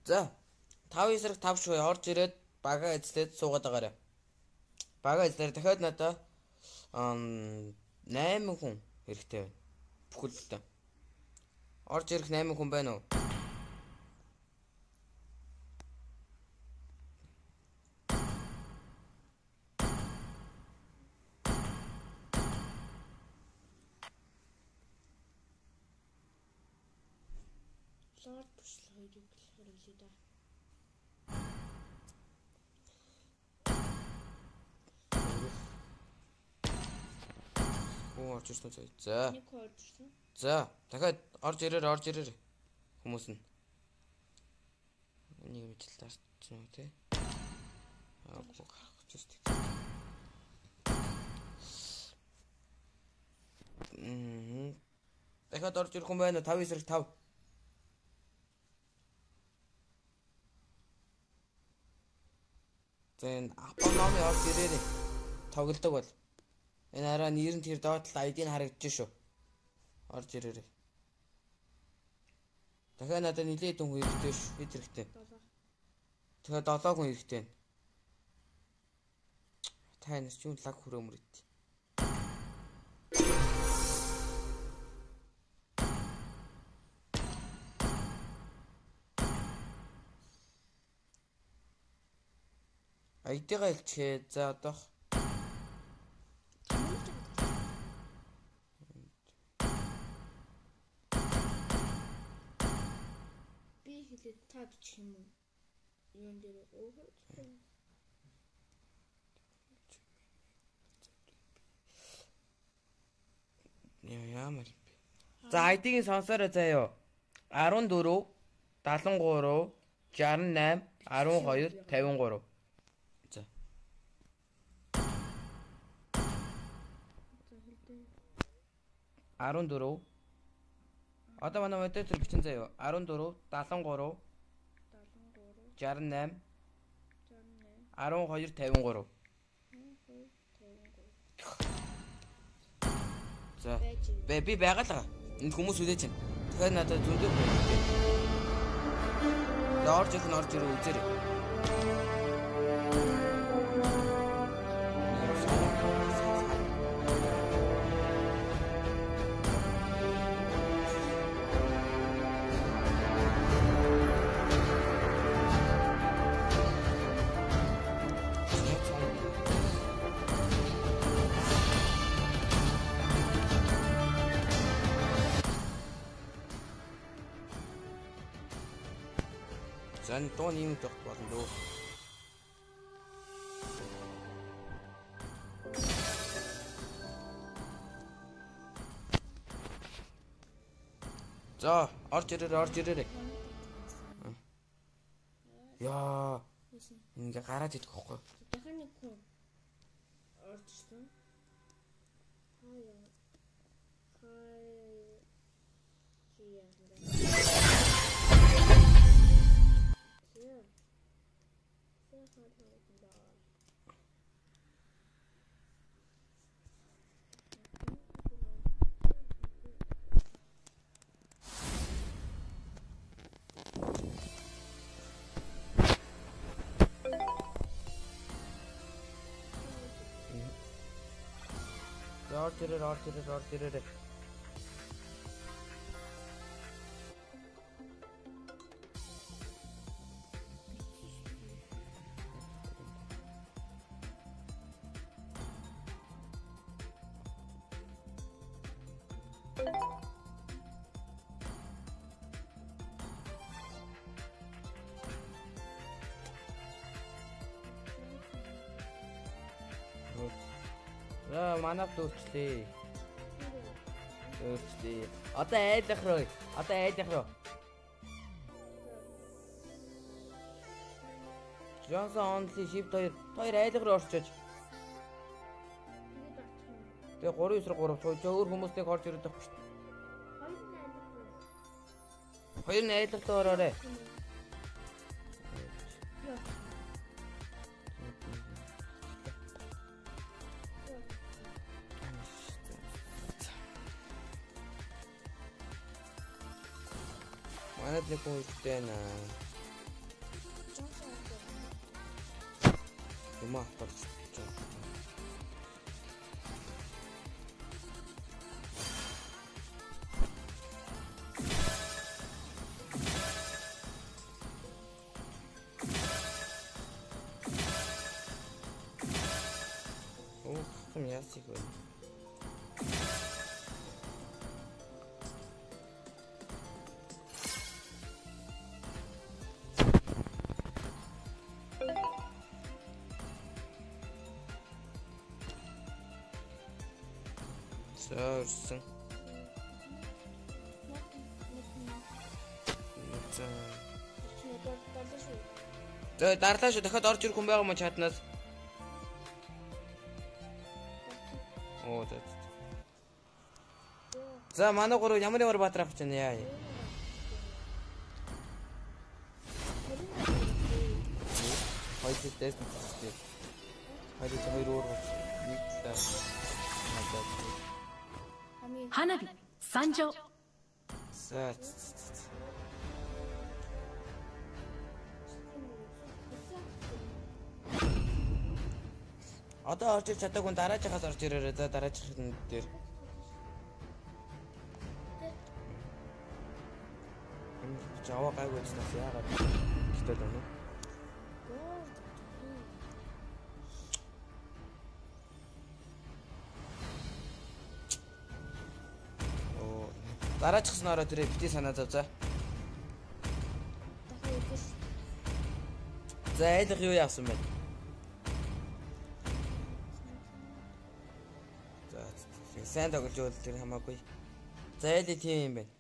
За 5 эсрэг 5 шуй орж ирээд бага эзлээд суугаад байгаарай. Бага эзлэр дахиад надаа 8 хүн хэрэгтэй байна. Бүхэлдээ. Орж ирэх 8 хүн байна уу? Лорд бүшл хоёрыг хэлэхээр да. Хүн орж ирсэн үү? За. Нэг орж ирсэн. За, дахиад орж ирээр хүмүүс нь. Энийг мэдэл таарч байна тий. Гарах гэж байна. Дахиад орж ирэх хүн байна уу? 5 эсрэг 5. За энэ апономи орж ирээрээ тоглодог бол. Энэ хараа нэр нь тэр доод талд ID-г харагдаж шүү. Орж ирээрээ. Дахиад надад нилээд хүн хэрэгтэй шүү. Хэд хэрэгтэй? 7. Тэгэхээр 7 хүн хэрэгтэй байна. Танаас ч юм лаг хүрөөмөр ит. ID-га илчээ. За одоо Би хэлээд та бичих юм уу? Юун дээр өөхөж. Яамал. За ID-гийн сонсоорой заяа. 14 73 68 12 53. За. За хэлдэ. 14 одоо манай модератор бичин заяа. 14 73 68 12 53. За. Би байгаад байгаа. Энд хүмүүс үлээж байна. Тэгэхээр надад зөндөө хэрэгтэй. Орж ирээ үзээрэй. Зан дуу нэмэх тогт болно дөө. За, орж ирээрэй. Яа. Ингээ гараад идэх байхгүй. Дахиад нэг хүн орж ирсэн. Хаяа. Орж ирээрэй. За манайх дүүчлээ. Одоо айлах руу. Johnson only shift 2 айлах руу орчооч. Тэгээ 3-9-3 сууж өөр хүмүүстэйг орж ирээд байхгүй шүү дээ. Хоёр нь айлах руу ороорой. Манайд нэг хүн ихтэй байна. Тумаа автолж. Хам яасыг вэ? Сорсон. За дарлаа шүү. Дахиад орж ирэх хүн байгаа мó чатнаас. Оо за. За манай гурав ямар баатар авч байна яа. Хоёр тест хийх. хоёр уур. Нэг таа. Hanabi, Sanjo. За. Одоо орж ир чадаагүй дараажихаас орж ирээрээ. За дараачих дээр. Жава гайгүй ч яагаад гэтэл байна. Дараачихснараа тэрэ бити санаа зав за. За эдгээр юу яасан бэ? За сайн тоглож бол тэр хамаагүй. За эли тийм юм байна.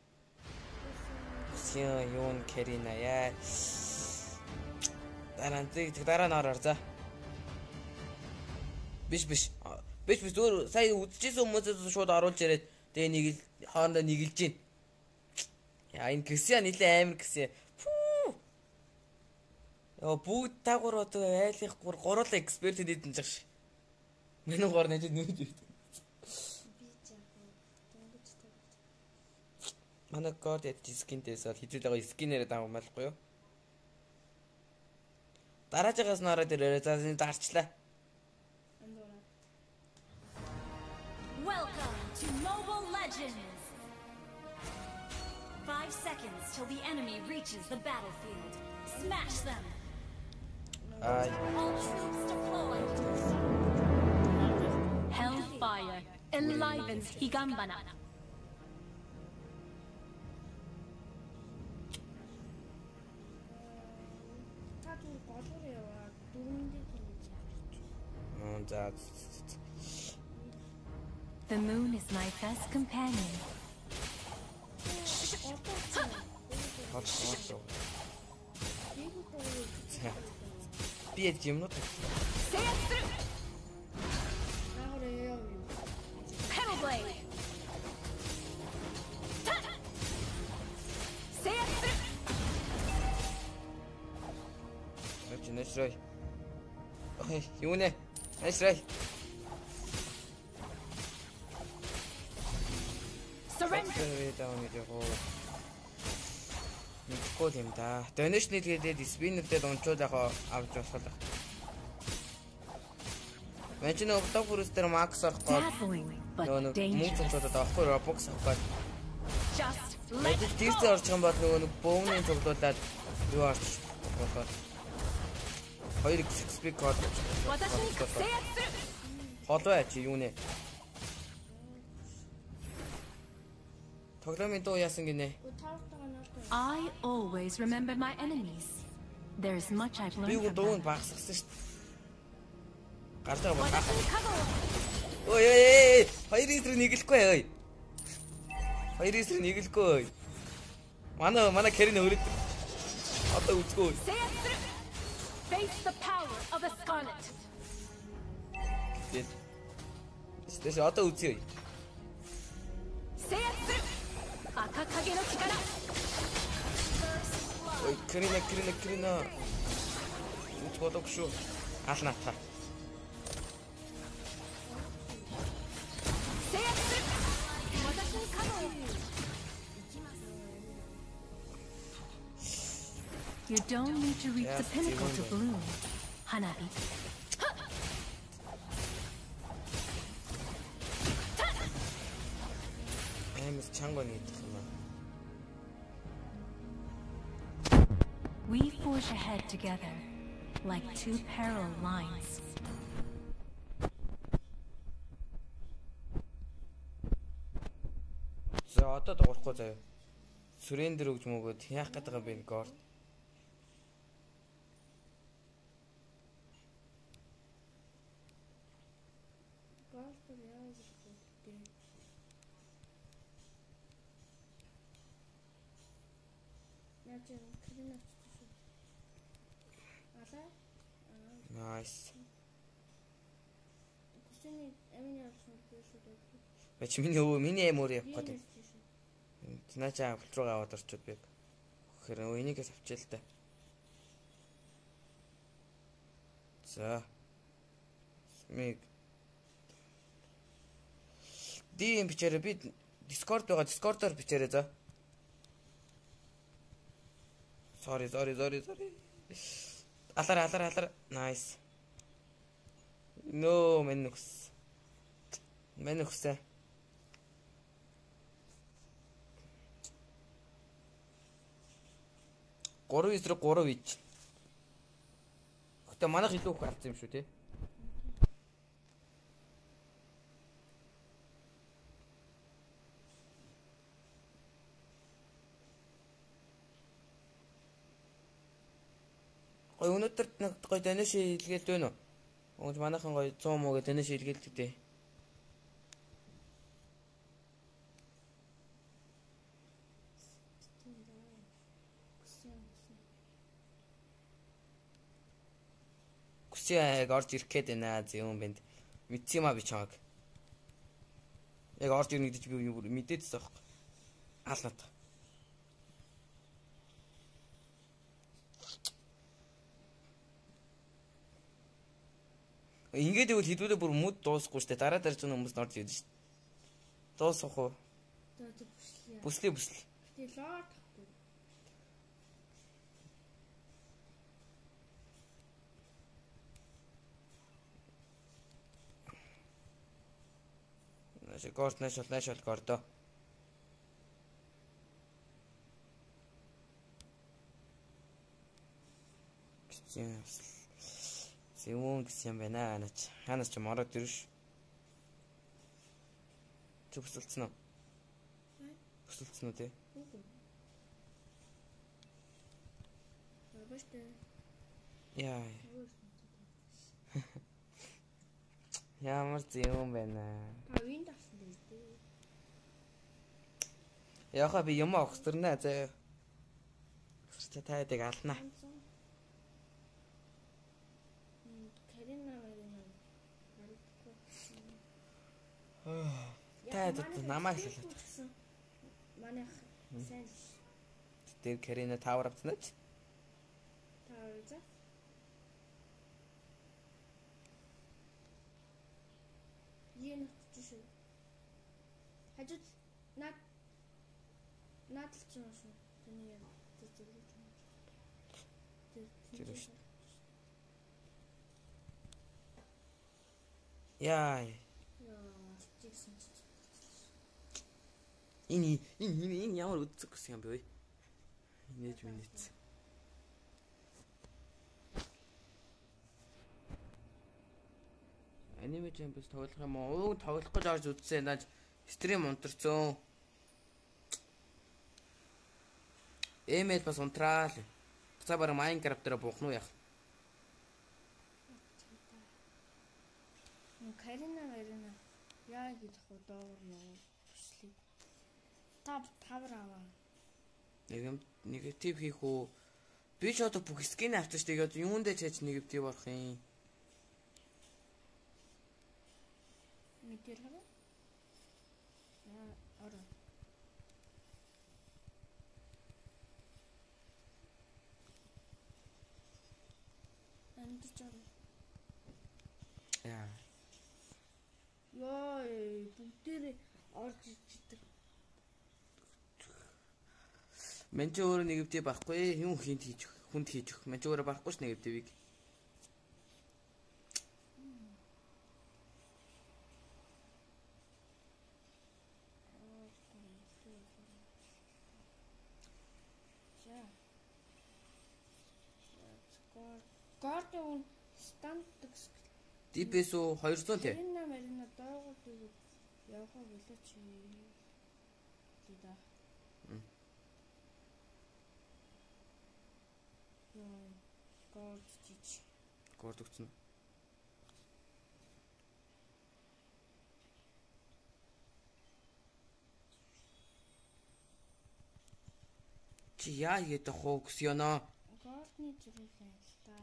Юун Карина яа. Дараа нь ороор за. Биш зүгээр сая үдчихсэн хүмүүсээс шууд оруулж ирээд тэгээ нэг л хоорондоо нэгэлж гин. Яа энэ Кристиан нилээ амар гэсэн. Яа бүгд тагур одоо айлах гурлаа эксперт хийдэн жагш. Миний гоор нэжид нүүж ирд. Манай гоод яд скинтэйс бол хизэл байгаа скинээрээ даав малахгүй юу? Дараажаас нараад ирээ за дарчлаа. Welcome to Mobile Legends. 5 seconds till the enemy reaches the battlefield. Smash them. All troops deployed. Hellfire enlivens Higanbana. The moon is my best companion. П'ять темнот. Pebble Näsrай. Ой, юу нэ? Näsрай. Нэггүй юм да. Donation хийгээд спиннердээ унчуул яхаа авч болох. Мэн чинь октопус дээр макс авахгүй. Мөнгө цуглаад авахгүй Robux авахгүй. Мэдээ тийзээ орчих юм бол нөгөө нэг бөөний цуглуулад юу орч болох. Хоёр XP код. Холваа чи юу нэ? Тоглоомын дуу яасан гинэ? I always remember my enemies. There's much I've learned. Би дууг багсгасан шүү дээ. Гартаа багах. Ой, хоёр эсрэг нэглэхгүй ой. Хоёр эсрэг нэглэхгүй ой. Манай Кэрин өрөд. Одоо үзгүй. Face the power of the Scarlet. Стэш одоо үзье. Ой, Кэрина. Утгодок шүү. Алната. You don't need to reach the pinnacle to bloom, Hanabi. чанга нэгдэх юм аа. We forge ahead together like two parallel lines. За одоо дуурахгүй заяа. Сүрэндэр өгч мөгөөд яах гээд байгаа юм бэ горд. Голдор яа гэж боддیں۔ Яаж юм кринавч шүү. Алаа. Nice. Көсөний амины авсан шүү дээ. Бач миний амир явах гээд. Наачаа авалт руу аваад орчод би. Тэгэхээр энийгээс авчаа л та. За. Миг DM бичээрэй би Discord байгаа Discord-оор бичээрэй за. Sorry. Алар. Nice. No Menux. Menux. Гурав эсрэг 3 ич. Гэтэ манайх илүү их алдсан юм шүү тий. Гой өнөөдөр нэг гой таньш илгээл байна уу? Өнгө манайхан гой 100 муу гэ таньш илгээл дээ. Яг орж ирэх гээд байна зөвөн бэнд. Мэдсэн юм а би чамаг. Яг орж ирнэ гэж би мэдээдсэн байхгүй. Хаалнат. Ингээд ивэл хэдүүлээ бүр мүд дуусахгүй штэ. Дараа дарж байгаа хүмүүс орж ирнэ штэ. Дуусах уу? Бүслээ. Тэгээ лоод. Горд нашал гордо. Зэвүүн гэсэн юм байна наач. Ханаас ч мороод ирвш. Чи бүсэлцэн үү? Бүсэлцэн үү те? Яа. Ямар зэвүүн байна. Тавын тасан дээ. Яха би юм огсторнаа заа. Чи таадаг ална. Таадаг намайг л хэлээд. Манайх сайн. Тэр Карина тавар авцнаач. Тавар за. Yen шүү. Хажууд наадл ч юм шүү. Тэний яа зөвлөж юм. Тэр шүү. Яа. Энэ ямар үдцэг гэсэн юм бэ? Инээж минийц. Аниме Champions тоглох юм уу? Тоглох гэж орж үзсэн. Наад стрим унтарцсан. Эмэл бас унтраал. За бараг Minecraft дээр буухна уу яах? Карина яа гэж худоор нөө бүслээ. Тавар аваа. Негатив хийх үү? Би ч одоо бүх скин авчих тэгээд юундэ чаж негатив орох юм. Мэдэр хаа. Ора. Андчаа. Яа. Яа, бүгдээр орж ичдэг. Мен ч өөрөө нэгвдээ байхгүй. Хүн хийж өгөх. Мен ч өөрөө байхгүй ш нэгвдээвийг. Гордон стант Дипэс үү 200 тий. Марина доогуур дүүг явахаа болооч. Туда. Горд чич. Горд өгсөн. Чи яа хийгээд хоо Ксёно? Гордны зэрэг л та.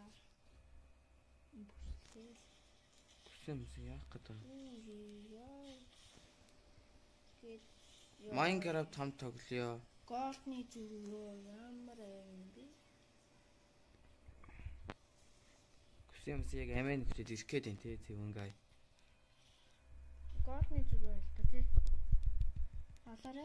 Ксёно яах гэдэг вэ? Майнкрафт хам тоглоё. Гордны зүрхөө ямар юм бэ? Ксёно яг амин хүчээд ирэх гээд байна те зөвөнгай. Гордны зүрхөө л та тий. Алаарай.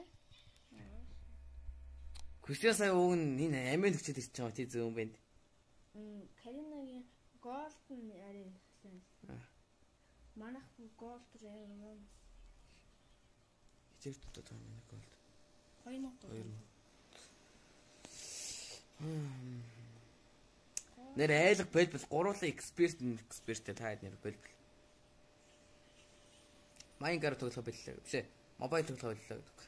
Ксёно сая уг нь энэ амин хүчээд ирчих байгаа тий зөвөн байна. Каринагийн голдн яри гэсэн. Манайх голд юм. Хичээлт одоо манай голд. 2 Нэр айлах болбол гуруула эксперт таад нэр болбол. Майнкрафт тоглох боллоо. Биш ээ. Мобайл тоглох боллоо гэдэг.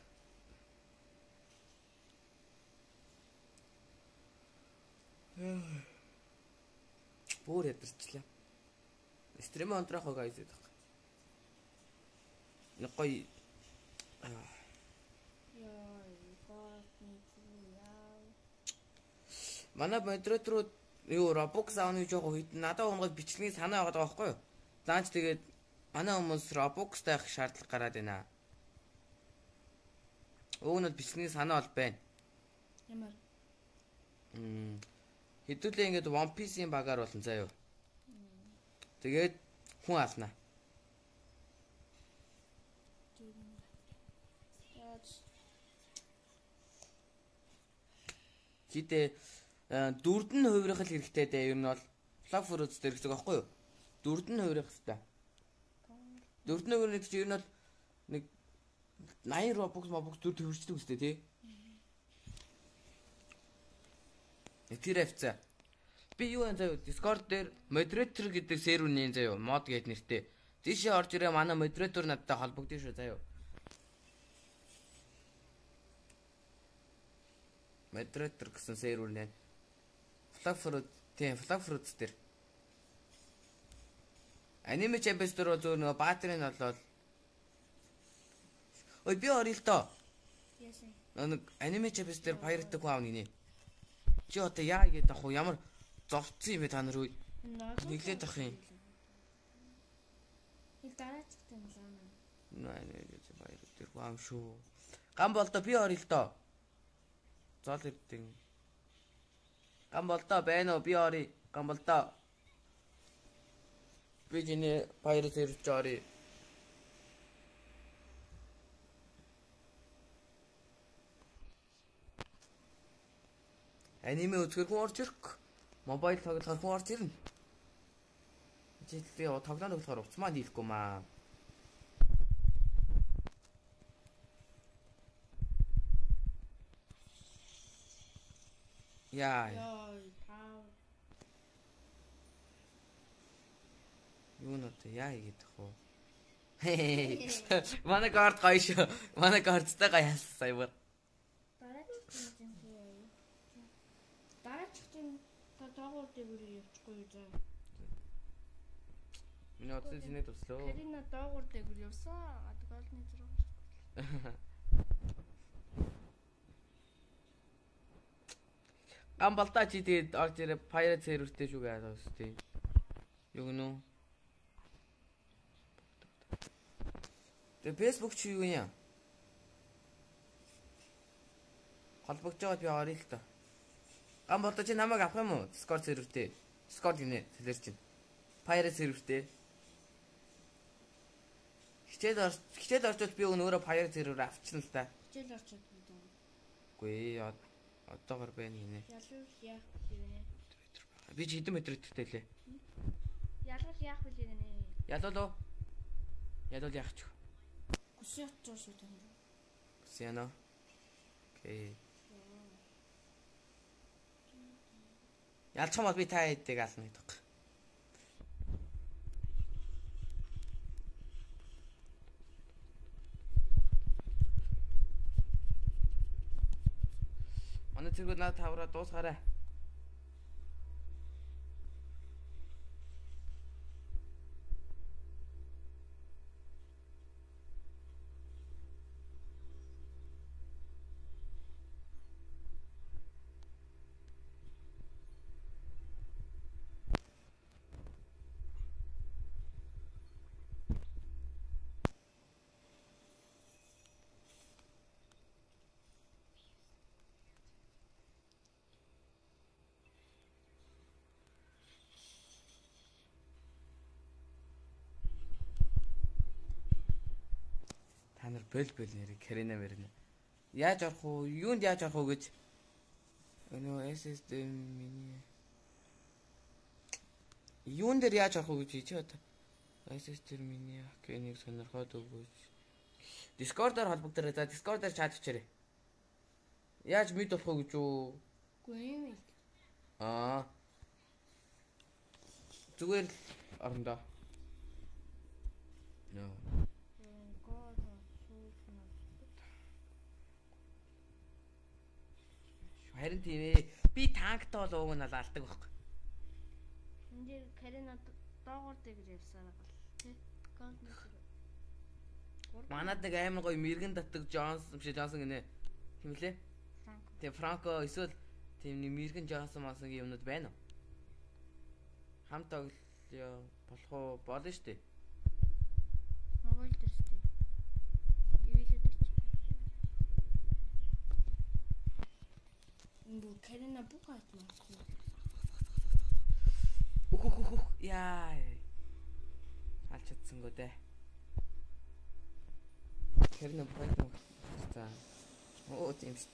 Бүр ядарчлаа. Стрим онтрах хог айзээд баг. Нэг гоё Манай модераторууд юу Roblox аавны жоох хэд надад унгад бичлэгийн санаа байгаа байхгүй юу? Зааж тэгээд манай хүмүүс Roblox таах шаардлага гараад байна. Уунад бичлэгийн санаа бол байна. Ямар? Хэдүүлээ ингээд One Piece-ийн багаар болон заяа. Тэгээд хүн алнаа. Хитэ 4 хувирах л хэрэгтэй дээ. Ер нь бол Flag Fruits дээр гэсэн байхгүй юу? 4 хувирах хэрэгтэй. 4 хувирах гэж ер нь бол нэг 80 Robux 4 төвөрчдөг үстэй тий. Тэр авцаа. Би юу юм заяа Discord дээр moderator гэдэг сервер нэн заяа мод гэд нэртэй. Тийшээ орж ирээ манай moderator надтай холбогдсон шүү заяа. Moderator гэсэн сервер нэн. Flag Fruits дээр. Anime Champions дээр зөө нөгөө баатрын болоод. Ой би орё л доо. Яасан. Нэг Anime Champions дээр Pirate хүн аав нэ. Чи одоо яа гээд ах уу ямар зовцсон юм бэ та нар үе. Нэглээд ах юм. Il дараачихсан юм лаа. Наа баяр дээр баам шүү. Гам болдоо би орё л доо. Зол ирдэг. Гам болдоо байна уу би орё. Гам болдоо. Би чиний баяр дээр ч орё. Аниме үзэхэр хүн орж ирэх. Мобайл тоглохоор хүн орж ирнэ. Жишээлбэл тоглоом тоглохоор уцмаа дийлэхгүй маа. Яа. Юу нөтэ яа хийгээд ах вэ? Манай карт гоё шүү. Манай карттай гоё сая бүр. Дараачихсан доогуур дээр явчихгүй юу заа. Миний утсан синэ туслоо. Карина доогуур дээр явсан. Голдны зэрэг. Гам болдоо чи тэгээд орж ирээ Pirate сервертэй шүү гэж байна тийм. Юу гэнэ? Тэгээд Facebook чи юу юм? Холбогдож байгаад би орё л та. Гам болдоо чи намайг авах юм уу? Discord сервертэй. Discord гинэ тэлэр чинь. Pirate сервертэй. Хичээл орчод би өөрөө Pirate сервер авчихна л та. Хичээл орчод гэдэг. Үгүй ээ одоогор байна гинэ. Ялгал яах вэ? Би ч хэдэн метр өтөртэй лээ. Ялгал яах вэ гэнэ? Ялуулуу. Ялуул яах ч. Гүсэж шүү дээ. Гүсэно. Окей. Ялцхан бол би та хэдийг ална гэдэг. Манай цэргүүд наад тавраа дуусгаарай. Та нар бэл нэрээ Карина мэрнэ. Яаж орох уу? Юунд яаж орох уу гэж. Өнөө SSD миний юунд дээр яаж орох уу гэж чи одоо. SSD миний хакийг сонирхоод өгөөч. Discord-оор холбогдорой. За Discord-оор чат хийчээрэй. Яаж мэд болох уу гэж үү? Үгүй юм. Зүгээр л орондоо. Нөө. Харин тийм ээ. Би танктай бол ууг нь алдаг байхгүй. Энд дээр Карина доогоор дээ гэж ярьсаар байгаа л тий. Манад нэг амар гоё мэрэгэн татдаг Джонсон гинэ. Тийм лээ. Тэгээ Франко эсвэл тийм нэг мэрэгэн Джонсон масгийн юмнууд байна уу? Хамт тоглоё болох уу? Болно шүү дээ. Мобайл дээр шүү дээ. Ивэлээ дээр. Бу Карина бухайт маа. Яа. Алччихсан гоо дээ. Карина бухайт маа. За. Оо тийм шүү.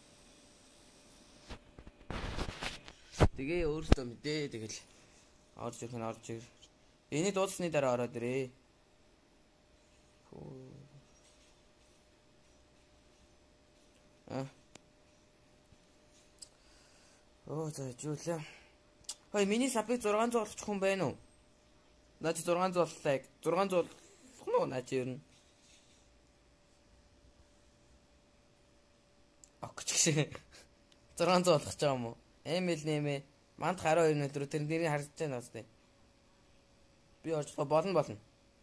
Тэгээ өөртөө мэдээ тэгэл орж ир. Энийг дуудассны дараа ороод ирээ. За жуулаа. Хөөе миний сабыг 600 олчих хүн байна уу? Наач 600 оллаа. 600 олох нь наач ернэ. Огч гэж. 600 олох гэж байгаа юм уу? Эмэл нэмэ. Манд 12 минут тэр нэрийг харж байна бас тий. Би орчлоо болно.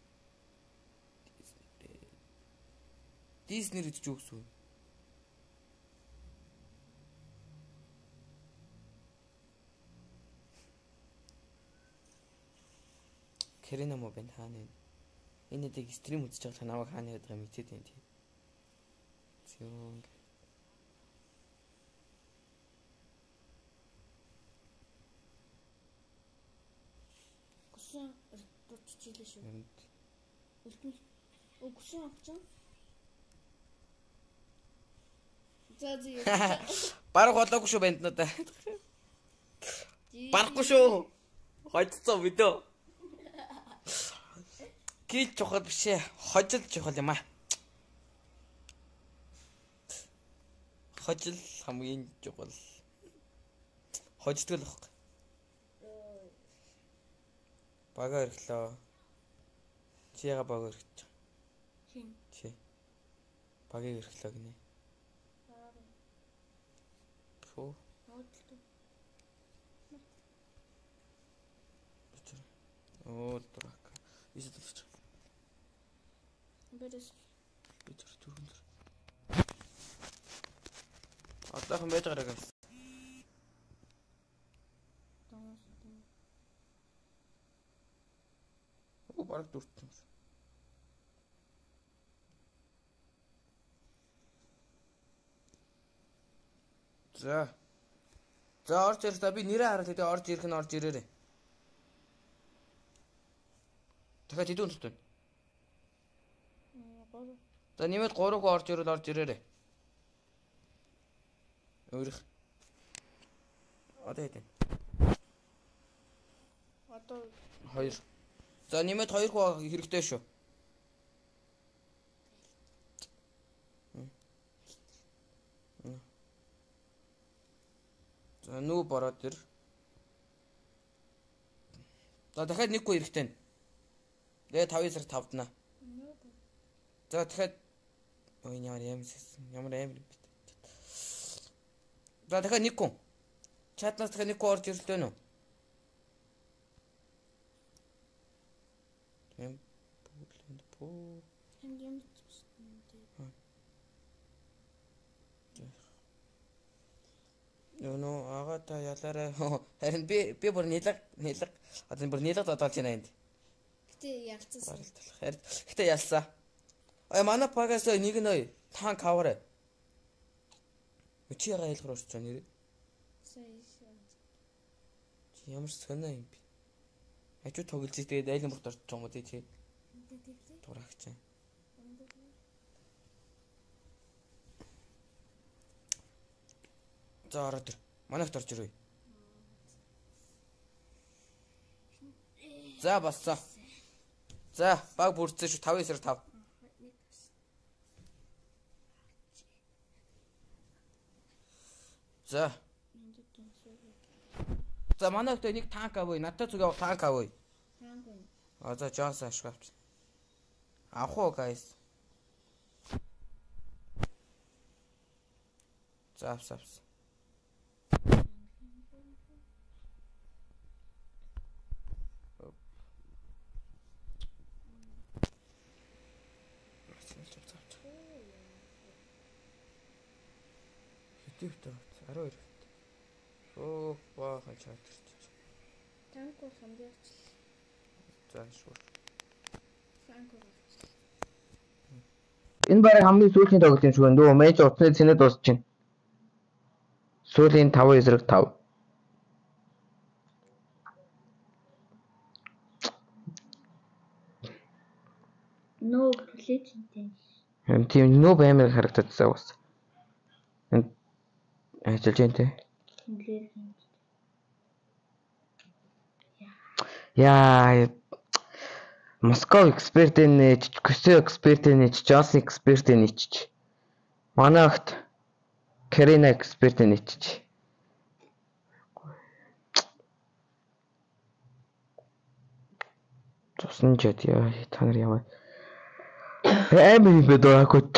Диснер гэж юу гэсэн үг? Карина мо бэн хаана вэ? Энэ дэг стрим үзэж байгаа намайг хаана яадаг юм мэдээд байна тий. Зүүн. Гусан дутчихлээ шүү. Үлдэн. Гусан авчихсан. Бараг болоогүй шүү банднуудаа. Барахгүй шүү. Хойцсон видео. Гил чухал биш ээ. Хожил чухал юм аа. Хожил хамгийн чухал. Хождгол واخ. Бага ирэхлөө. Чи яга бага ирэхэж? Хин. Чи. Багыг ирэхлөө гинэ. Фу. Оо дурак. Исэдэлч. Бэрэс. Битэр түргэнэр. Одоохон байж гараа гайс. Оо бараг дүртэн. За орж ирэх та би нэрээ хараад тэгээ орж ирэх нь орж ирээрэй. Дахиад хэдэн үнэтэй? За нэмээд 3 хөө орж ирээрэй. Өөрөх. Одоо хэдэн? Одоо 2. За нэмээд 2 хөө хэрэгтэй шүү. За нүү бороод ир. За дахиад 1 хөө хэрэгтэй. Тэгээ 5 сар 5-днаа. За дахиад ой ямар аим. За За дахиад нэг хүн. Чатнаас дахиад нэг хүн орж ирэлтэй нөө. Тэм пүү. Хангим Нөө ага та ялаарай. Харин би бүр нилэг одоо бүр нилэг додолж байна энд. Гэтэ ялцсан. Харин гэтэ ялсан. Манай пагаас нэг нь ой танк аваарай. Чи яга айлгар орч байгаа нэр. Чи ямар сонио юм бэ? Ачуу тоглож тэгээд айлын бүрт орч байгаа юм уу тий чи? Дурагч. За ороод ир. Манайхт орж ирвэ. За бассаа. За баг бүрдсэн шүү 5-9-5. За. За манайхт нэг танк авъя. Надад зүг авах танк авъя. Танк уу? За Джонс ашиг авч. Авах уу guys. За авс. Хитвэт 12. Оо баахан чатарч. Танк уу хамдаач. За шууд. Танк уу. Энэ барыг хамгийн сүүлийн тоглолт юм шиг байна. Дөө мэж утасны цэнэд дуусч байна. Сүүлийн 5-5. No legend. Тийм нөө баймар харагдчихсан бас. Энд ажиллаж байна те. Яа Москов экспертийн нэж, Көсөө экспертийн нэж, Джонс экспертийн нэж. Манай огт Карина экспертийн нэж. Тусан ч яа та нар ямар амар бэдоакот.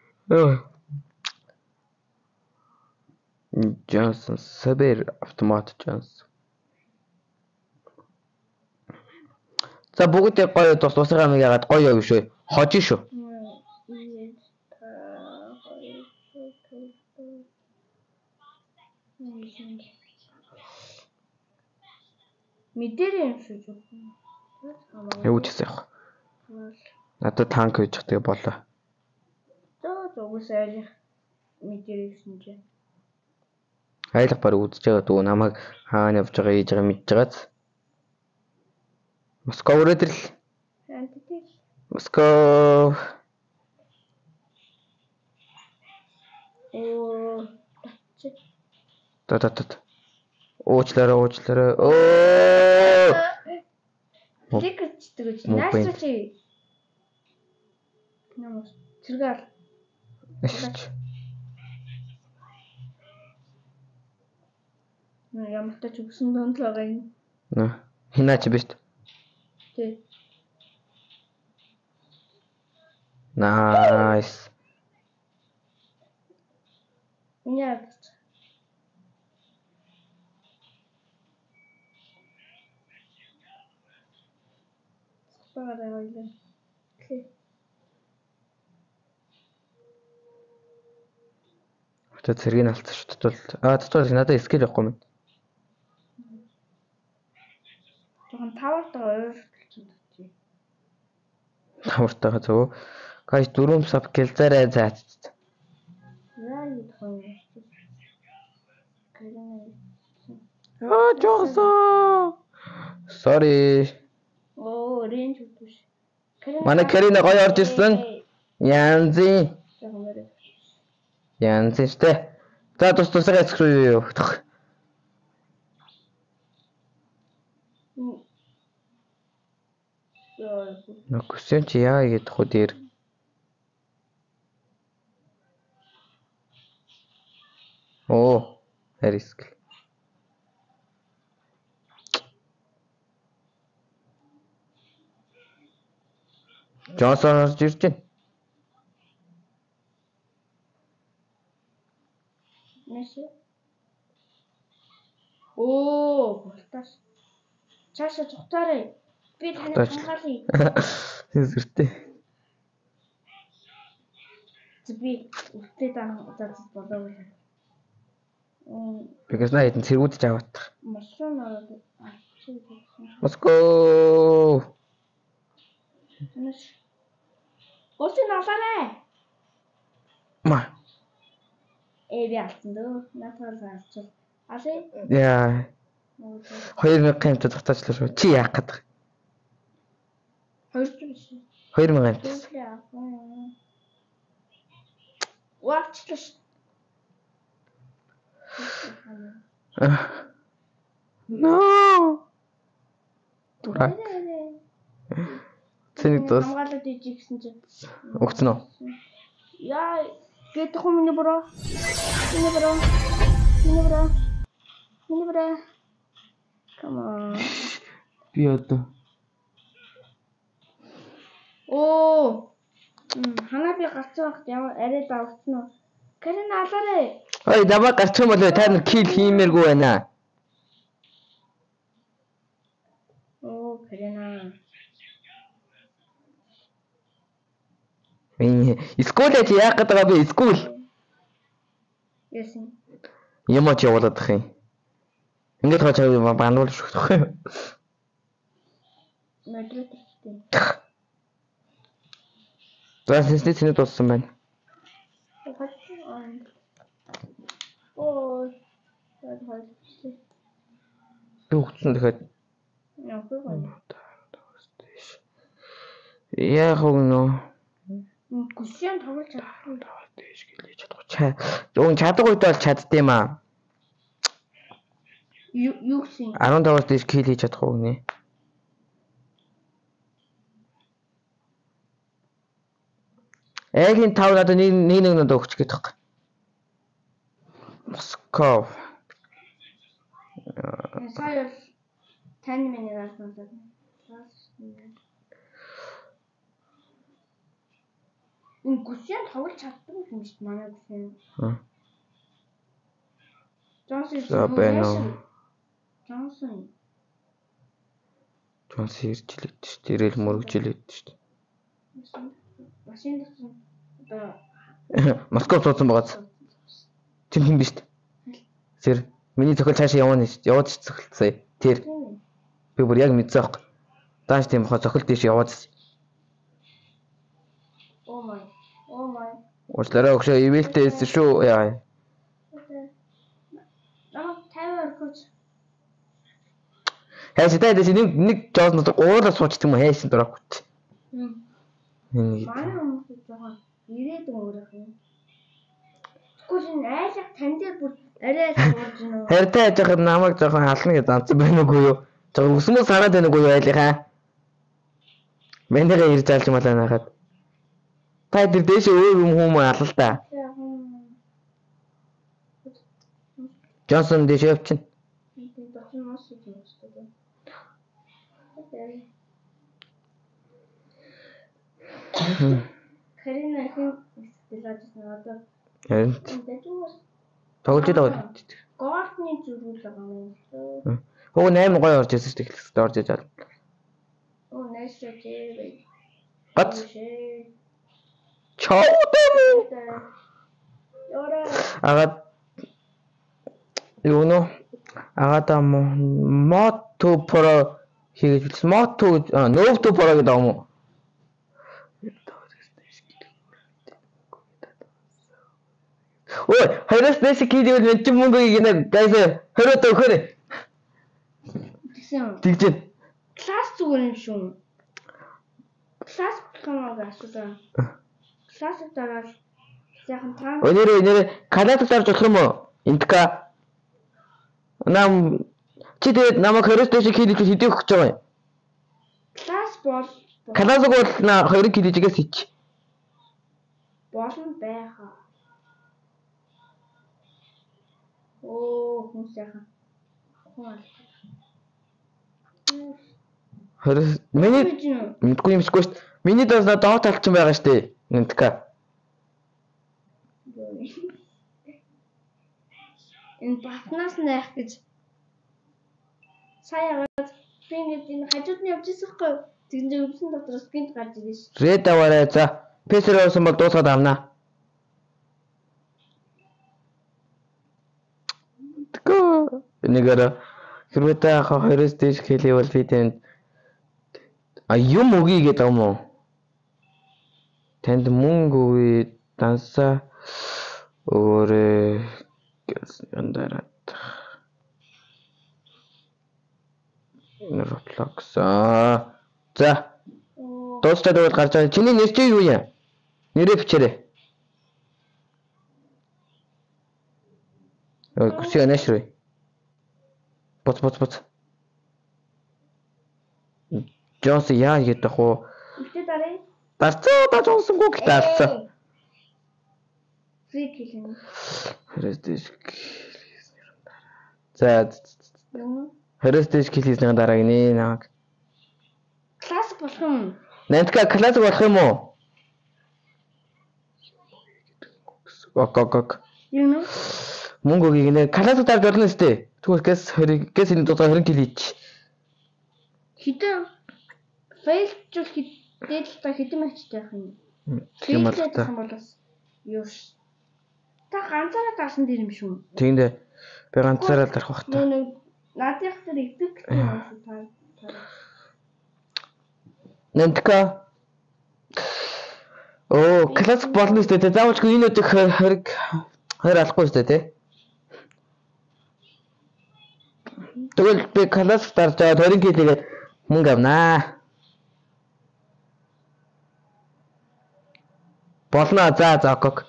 Джонс сабер автомат Джонс. За бүгд гоё тусгай амиг ягаад гоё юу шүү. Хожин шүү. Мэдэрээ юм шүү жоохон. Юу ч яах. Надад танк гэж тэгээ болоо. Угсаа айлах мэдэрээ гэсэн чинь. Айлах баг үзэж байгаа дүү намайг хаана явж байгаа ийж байгаа мэдж байгааз. Москов өрөөдөл. Москов. Оо. Та. Уучлаарай. Оо. Ликэрчдэг гэж нааш чи. Намайг зэрэг ямар ч үгсэн донд л байгаа юм. Хинаач биш. Тий. Nice. Яг. Спараа ойлоо. Тий. Өтө цэргийг алдсан шүү дээ. Тэгвэл надад скил явахгүй юм. Жохон тавартаа ойртолчихсон тий. Тавартаа зөв. Гайс 4 сав гэлзээрээ заацсан. Яа юм Жогсоо. Sorry. Оо, рейнж үтвш. Манай Карина гоё орж ирсэн. Янзи. Янзи штэ. За тусгай эсрүү. Көсөн чи яа гэдэг хөө дээр. Оо, риск. Джонсон орж ирж байна. Нэшээ. Оо, болтоос. Цаашаа цухтаарай. Би таныг хамгаалъя. Зүртэй. Би үлдээд удаад болоогүй. Because на хэдэн цэргүүдж аваад. Машин ороод Москва. Очин алаарай. Ма. Би алдсан дөө. Натал алдсан. Алей. Яа. 2000 гэмт зогтоочлоо шүү. Чи яах гээд? 2000 гэмт. Ваачлаа. No. Тураа. Цэник дос. Хамгаалаад ижи гэсэн чинь. Өгцөн үү? Яа, гэдэг юм миний бро. Come on. Би одоо. Оо. Ханаа би гарцсан багт ямар арай давцсан уу? Карин алаарэ. Ой, намайг гарчих юм болоо та нар кил хиймээргүй байна. Оо, Карина. Скуулээ чи яах гээд байгаа бэ? Скул. Яасан. Ямаач явуулаад ах юм. Ингээд хаач бануул шүү дээ. Модератортэй. Трансэнстэй цэник дууссан байна. Оо. Өгцөн дахиад. Яахгүй. Яах вэ нөө? Гүшэн тоглож чадахгүй. Дээш гэлээ чадахгүй. Уун чадахгүй бол чаддсан юм аа. Юу гэсэн? 15-аас дээш кил хийж чадахгүй нэ. Эгийн 5 надад нэг надад өгч гээд байгаа. Москов. Сая тань миний гарсан даа. Гүшэн тоглож чаддаг юм шүү дээ манай гүшэн. Джонсон иржилээд шүү дээ. Ирэл мөрөгжилээд шүү дээ. машин дутсан. Москов цуусан байгааз. Чин хин биш үү? Сэр миний цохол цаашаа явна шүү дээ. Яваад ч цохолцсон. Тэр. Би бүр яг мэдсэн аахгүй. Дааш тийм хоо цохол дэш яваад. Oh my. Уучлаарай өгшөө ивэлтэй шүү. Яа. Тайвар коч. Хайштай дэс нэг жоолнод уулаа суучт юм хайшин дураагүй. Манай хүмүүс жоохон ирээдүйн өөрөх юм. Гүшэн айлах тань дээр бүр арай сууж нөө. Хайртай яж хад намайг жоохон хална гэж занцсан байна уу юу? Жоо өсмөс хараад байна уу юу айлынхаа? Мэнийгээ ирж алж малаа нахад. Та тэр дэше өөр юм алал та. Джонсон дэше явчихна. Карина хин стилажсэн одоо. Харин. Тоглож байгаа. Гортны зүрүүл байгаа юм. Хөө 8 гой орж ирсэн шүү дээ. Орж ижаал. Оо нэшээ дээ. Гат. Чоодоо. Яра. Агаад юу нөө? Агада мото про хийж билсэн. Мото нөвто про гэдэг юм уу? Ой, хоёроос дэше кидвэл мен ч мөнгө гинэ гайсаа 20 тоо өгөхөө. Тэгжээ. Класс зүгээр юм шүү. Класс хамаагүй асуудал. Класс дараа яхан таа. Өнөөдөр Канадад дарж болох юм уу? Интка. Нам чи тэгээд намайг 20-с дэше кид хийж хэдий өгч байгаа юм? Класс бол Канадад бол на 2 кид хийгээс хич. болно байхаа. Оо, хүн сайхан. Харин миний мэдгүй юм шгүй шүү дээ. Миний дээс доод талчин байгаа шүү дээ. Интка. Энэ батнаас найх гэж Сая би ингээд энэ хажууд нь явж ирсэхгүй. Тэгнээ өвсөн дотроос гинт гарч ирсэн ш. Ред аваарай за. Песэр явсан бол дуусгаад авнаа. Тгөө. Энэгээр хэрвээ та 20-с дээш хэлээвэл би тэнд юм өгье гэдэг юм уу? Танд мөнгө өгье, дансаа өөрө яндараад. Roblox. За. Дуусчаад байгаад гарч байгаа. Чиний нэр чи юу юм? Нэрээ бичээрэй. Ой, күсээ нэшрээ. Боц. Джонс яа гэдэг хоо. Үтээ дараа. Дарцаа Джонсон гоо гэдэг алцаа. Фрик хэлнэ. Хэрэстэйш. За. Хэрэстэйш хэлсэн дараа гинэ наг. Класс болох юм. Нэнтка класс болох юм уу? Ок. Юу? Мөнгө өгье гинэ. Класс дарж болно сте. Тэгвэл гэс энэ дотор 20 кг ич. Хитэн фейлчул хитээд л та хитэн мачтай байх юм. Тийм бол та. Юус. Та ганцаараа гарсан дэр юм шүү. Тиймдээ би ганцаараа л дарах бах та. Наадах тэр эпик гэсэн та. Нэнтка. Оо, класс болно сте. Заавалчгүй энэ өдөх хэрэг алахгүй сте тий. Тэгвэл би класс дарж аваад 20 кг-гээд мөнгө авнаа. Болно за окок.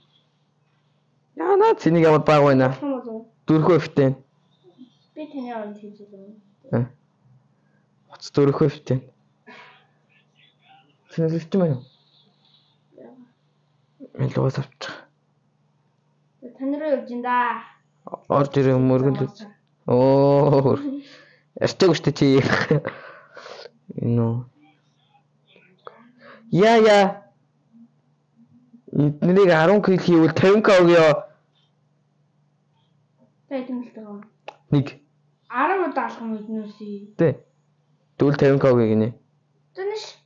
Яна цэнийг яваад баг байна. Дөрхөө фитэн. Би таны аваад хийж байгаа. Хоц дөрхөө фитэн. Сэнэстэй маяг. Мэлгоос авчих. Тань руу явж ин да. Орж ирээ мөргөл. Оо. Эртэг өштэй чи. Ино. Яа. Эднийг 10 кг хийвэл 50 к өгөө. Тэдэмэлтэй. Нэг 10 удаа алах юм үзнүсий. Тэ. Тэгвэл 50 к өгье гинэ. Тэнэш.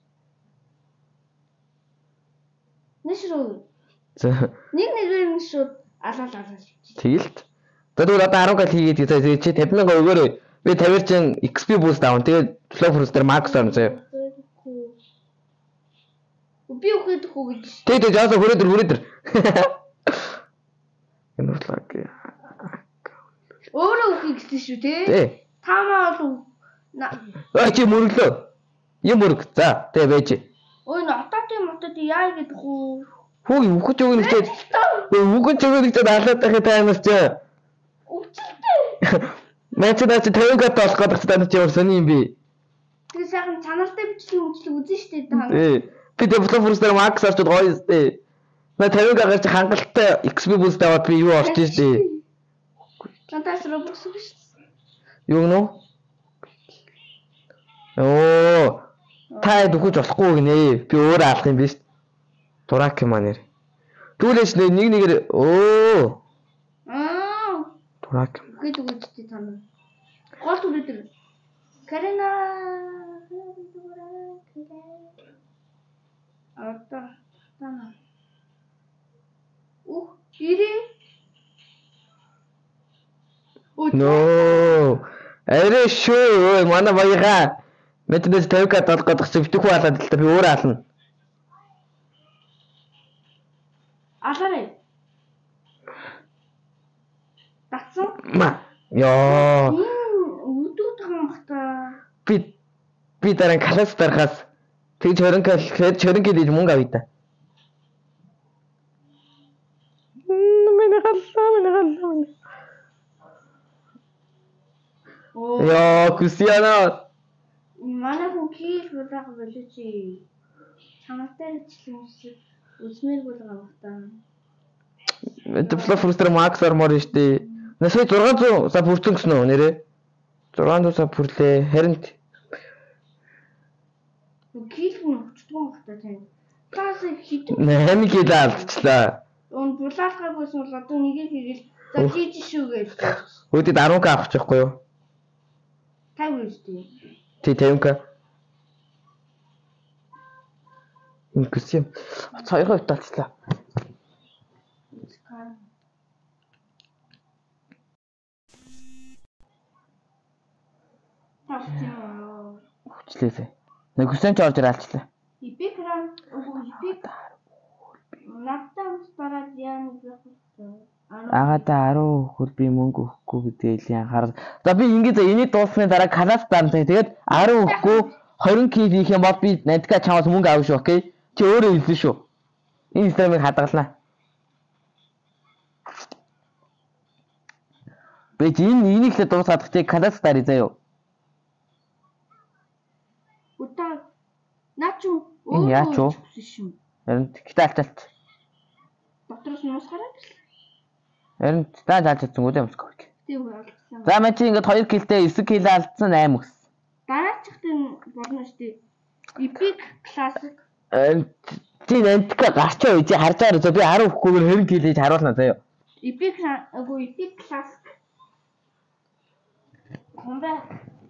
Нэшрүү. За. Нэг шууд алал. Тэгэлт. Тэгвэл одоо 10 к хийгээд чи 50,000 өгөөрэй. Би 50 чин XP boost аав. Тэгээд Flowfruits дээр max орно заяа. Би өгөх гэж. Тэгээд жаасаа хүрээдэр. Энэ утлаг. Өөрөө өгөх гэсэн шүү те. Тэ. Таамаа бол чи мөрөглөө. Юм мөрөг. За, тэгээ байж. Ой, мотод яа гэдэг хүү. Хүү үхэж өгнө гэж. Үхэж өгнө гэж алаад байхад таймас чи. Үгчтэй. Мачнаас 50 гат болох гэдэг чинь чи сони юм би. Тэгээ сайхан чанартай бичлэг үзэн штэ та. Ээ. Би Flowfruits дээр max орчод гоё штэ. На 50 гагар чи хангалттай XP boost аваад би юу орч штэ. Чантаас Roblox биш. Юу гэнэ? Оо. Та дөхөж болохгүй гинэ. Би өөрөө алах юм биш. Дурак юм аа нэр. Түлээш нэгээр оо. Дурак. Үгүй үгүйтэй тань. Гол түрээдэр. Карина. Ата. Тана. Ирээ. No. Арай шүү. Манай баяга. Мэднэс 50 к толгой дагч битгүү халаад л та би өөрөө ална. Алаарай. Татсан? Ма. Яа. Үдүүд хамхта. Би дараа класс дарахаас тэгж 20 кг мөнгө авъя та. Миний галлаа. Яа, Кристиана. Манай хүн кийл болоо болоо чи. Чамтай хэлсэн үзмэр болгоо та. Flowfruits дээр max armor штэ. Насаа 600 сав хүрсэн гэсэн үү нэрээ? 600 сав хүрлээ. Харин кийл нь өчтгөн багтаа тань. Таас хитэн 8 кг алдчихлаа. Он булаалгаагүйсэн бол одоо нэгийг хийгээл за хийж шүү гэж. Өөдөд 10 к авах чихгүй юу? 50 Тий 50к. Ингээс юм. 2-2 талцлаа. Хүчлээсэ. Нэг хүсэн ч орж ирэлцлээ. Эпик надад устараад яана гэх юм. Агата 10 хөл би мөнгө өгөхгүй гэдгийг анхаарал. За би ингэж энийг дууссаны дараа класс дарсан. Тэгээд 10 өгөхгүй 20 кг хийх юм бол би надад чамаас мөнгө авах шүү, окей? Чи өөрөө хэлсэн шүү. Энэ стримийг хадгалнаа. Би энийг л дуусгах чи класс даръя заяа. Утаа начуу Энэ яач уу? Харин гэтээ альталт. Дотроос нуусгараа гэсэн. Харин та зааж чадсан үү юмсгүй. Тийм ойлгосон. За мэн чи ингэж 2 кг-тэй 9 кг алдсан 8 өс. Дараачихтын болно шүү дээ. Epic Classic. Чи нантка гарчаа үгүй харж байгаа зөв би 10 өгөхгүйгээр 20 кг гэж харуулна заяа. Epic Classic. Комбат.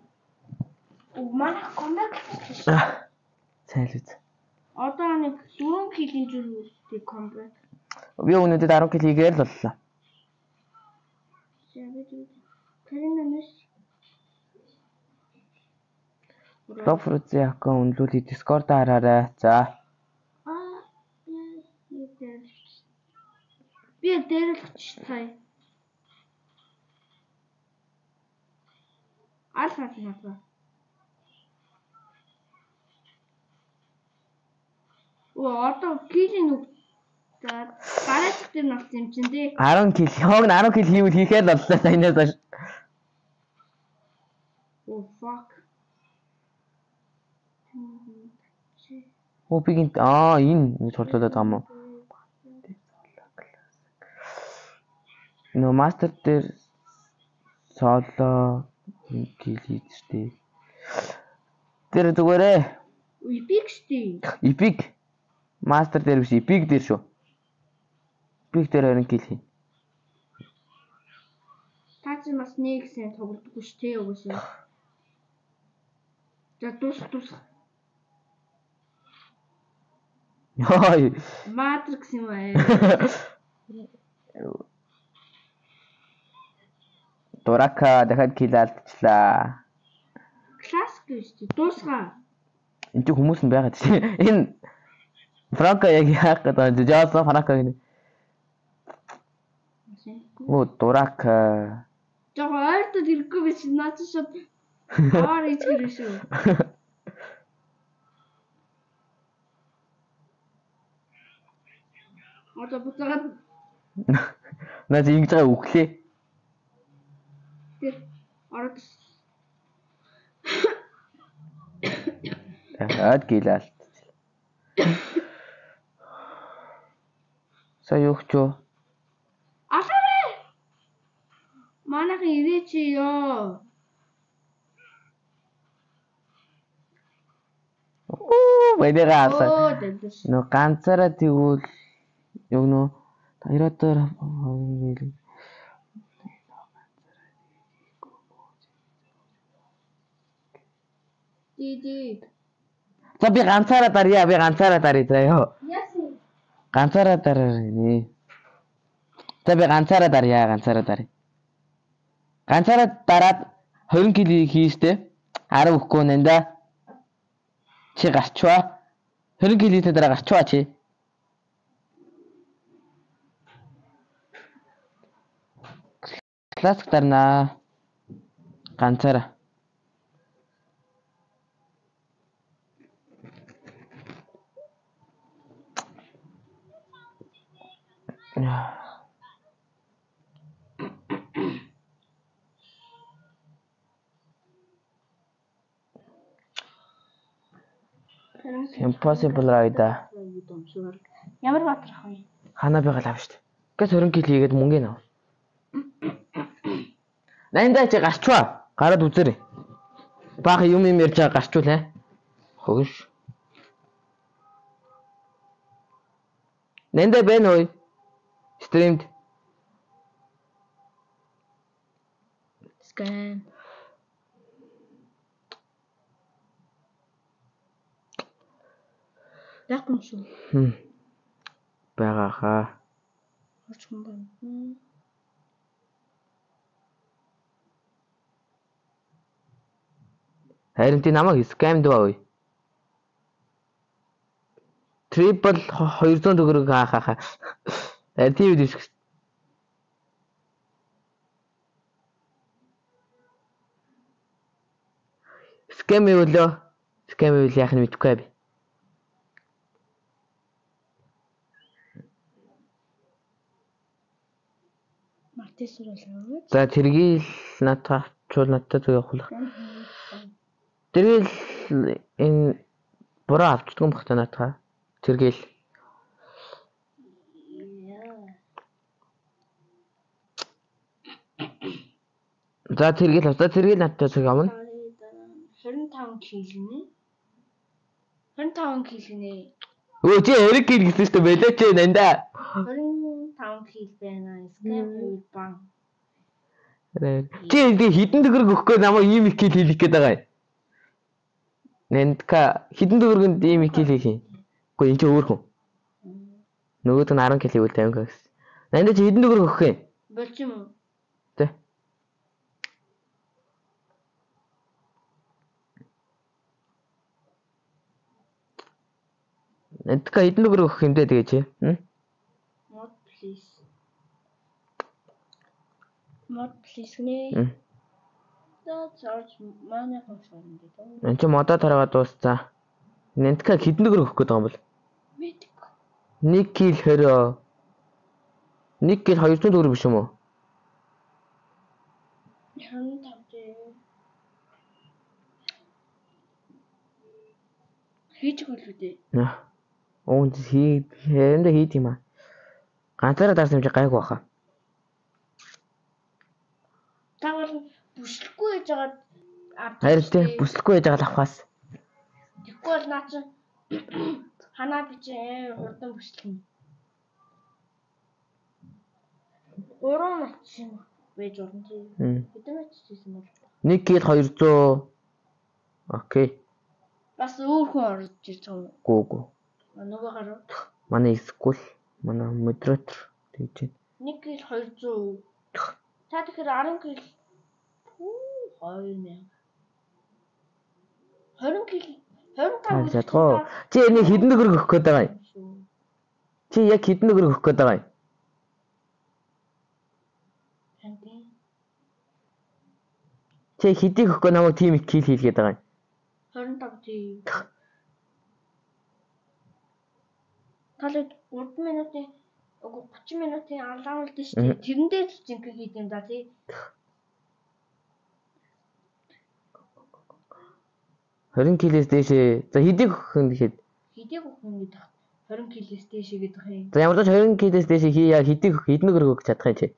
Манай комбат. Сайн л үз. Одоо нэг 4 кг-ийн зүйл комбат. Би өнөөдөр 10 кг хийгээр л боллоо. Тэрнээс Лофрузы аккаунт үнэлүүлээ Discord хараарай. За. Би дээрлэгч сая. Альфа надаа. Одоо килийн үг. За гараач дээр навц юм чин дээ. 10 кг. Хоог 10 кг хийвэл хийхээр л боллоо саянаас хойш. Oh fuck. Оо би гинт энэ цурлуулаад байгаа юм уу? Нөө мастер дээр соло хийлээдтэй. Тэр зүгээрээ. Epic штий. Epic. Мастер дээр биш Epic дээр шүү. Epic дээр 20 кг хий. Та чи бас нэг сэн тоглодоггүй ш тэ угсаа. За тус. Яй. Matrix юм аа. Дурака дахиад кил алдчихлаа. Классик шүү дээ. Дуусгаа. Энд чи хүмүүс нь байгаад чи. Энэ Франко яг яах гэдэг вэ? Жаасан Франко гэнэ. Оо дурака. Жоо ойртод ирэхгүй биш наач шууд аар ич гэрэ шүү. Одоо буцаад наач ингэж байгаа үхлээ. тэр ороод Дахиад кил алдчихлаа. Сая юучоо? Алаарэ. Манайхан ирээч ёо. Баяраа. Но ганцаараа тэгвэл яг нөө таяратаар Ди. За би ганцаараа дарья заяа. Яасан? Ганцаараа дарья. За би ганцаараа дарья. Ганцаараа дараад 20 кг хийжтэй. 10 өгөхгүй нэнда. Чи гарчваа. 20 кг-тэй дараа гарчваа чи. Классик дарнаа. Ганцаараа. Impossible райда. Ямар баатар ах вэ? Хана байгаад авна шүү дээ. Гэс 20 кг хийгээд мөнгө нав. Нандаа чи гарчваа. Гараад үзээрэй. Бага юм ярьж байгаа гарчвал хөөш. Нандаа байна уу? Стримд. Scan. Байхгүй юм шүү. Байгаа хаа. Орчхон байна. Харин тий намайг скам дөө. Triple 200 төгрөг хаа. Тийм үү. Скам юу яах нь мэдэхгүй би. Мартис суруулаа. За тэргээл надад явах. Тэргээл энэ буруу авчдаг юм бахта надад. Тэргээл за тэргээл надад явна. 25 кг. 25 кг. Өө чи эрэг кил гэсэн чинь бэлээ чи нандаа. 25 кг байна. Скам баг. Чи хідэн төгрөг өгөхгүй намайг ийм их кил хийх гээд байгаа юм. Нандка хідэн төгрөгөнд ийм их кил хийх юм. Үгүй энэ чи өөр хүн. Нөгөөд нь 10 кил хийвэл 50 кг гэсэн. Нандаа чи хідэн төгрөг өгөх юм. Болж юм уу? Тэ. Нандка хідэн төгрөг өгөх юм дээ тэгээ чи. Mod please нэ. Charge манай хонсонд дээ. Энд чи модоо тараагаад дуусцаа. Нандка хідэн төгрөг өгөх гээд байгаа юм бол. Мэдгүй. 1 кил 20. 1 кил 200 төгрөг биш юм уу? 25 дээ. Хийж хөлөө дээ. Оон хэрэндээ хийд юм аа. Ганцаараа дарсан юм чи гайгүй баха. Тавар бүслэхгүй байж байгаа Харин тий бүслэхгүй байж байгаа авахаас. Тэгэхгүй бол наа чи ханаа би чи хурдан бүслэх. Уран мачин байж уран тий. Хэдэн маччихсан бол 1 кил 200. Окей. Бас өөр хүн орж ирж байгаа юм. Гүү. Нөгөө гарав. Манай скул, манай модератор тэгж байна. 1 кил 200. Та тэгэхээр 10 кил 2000. 20 кил 25. Ядгаа. Чи энэ хідэн төгрөг өгөх гээд байгаа юм. Чи яг хідэн төгрөг өгөх гээд байгаа юм. Чи хідийг өгөхгүй намайг тим их кил хийлгээд байгаа юм. 25 тий. Талд 3 минутын 30 минутын алаан үлдэн шүү дээ. Тэрэн дээр жинхэнэ хийх юм да тий. 20 килээс дээшээ. За хідийг өгөх юм гэхэд. Хідийг өгөх юм гэдэг. 20 килээс дээшээ гэдэг юм. За ямар ч 20 килээс дээшээ хий яа хідийг хідэн төгрөг өгч чадах юм чи.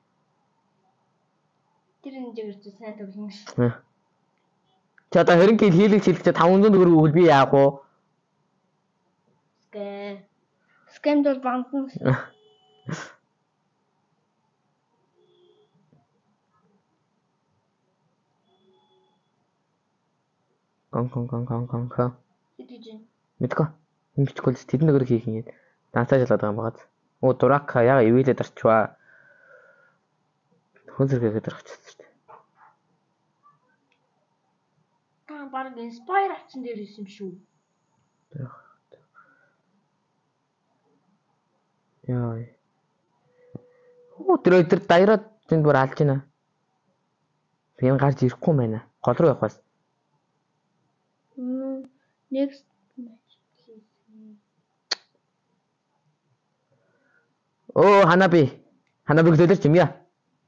Тэр энэ жигэрч сайн төгөлнө шүү. Чи одоо 20 кил хийлгэж хэлчих 500 төгрөг өгвөл би яах вэ? Скэмд бол бандна. Кон. Хэдэж. Мэдгүй. Юм бичихгүй л тэдэн төгрөг хийх юм. Дансаж ялаад байгаа юм багаз. Оо дурака яга ивэлээд арчваа. Хүн зэрэгэд арчихсан шүү дээ. Та баг инспайр авсан дээр исэн шүү. Яа. Оо тэр даяараа тэнд бүр алж байна. Би гарч ирэхгүй юм байна. Гол руу явах бас. Next match. Оо Ханаби төлөж юм яа.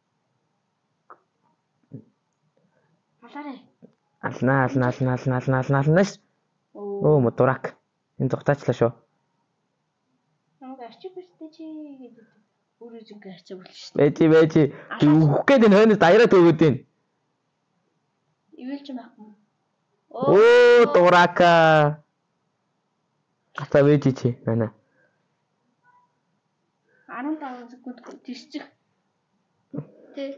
Алнаас. Оо модурак. Энэ зогтаачлаа шүү. Намайг арчиж биштэй чи гэдэг. Өөрөө зинг арчиж болно шүү дээ. Бэжи. Үхэх гээд энэ хойноос даяараа төгөөд байна. Ивэлж байхгүй. Оо дурака. Ата бэжи чи байна. 15 секунд тийшчих. Тэ.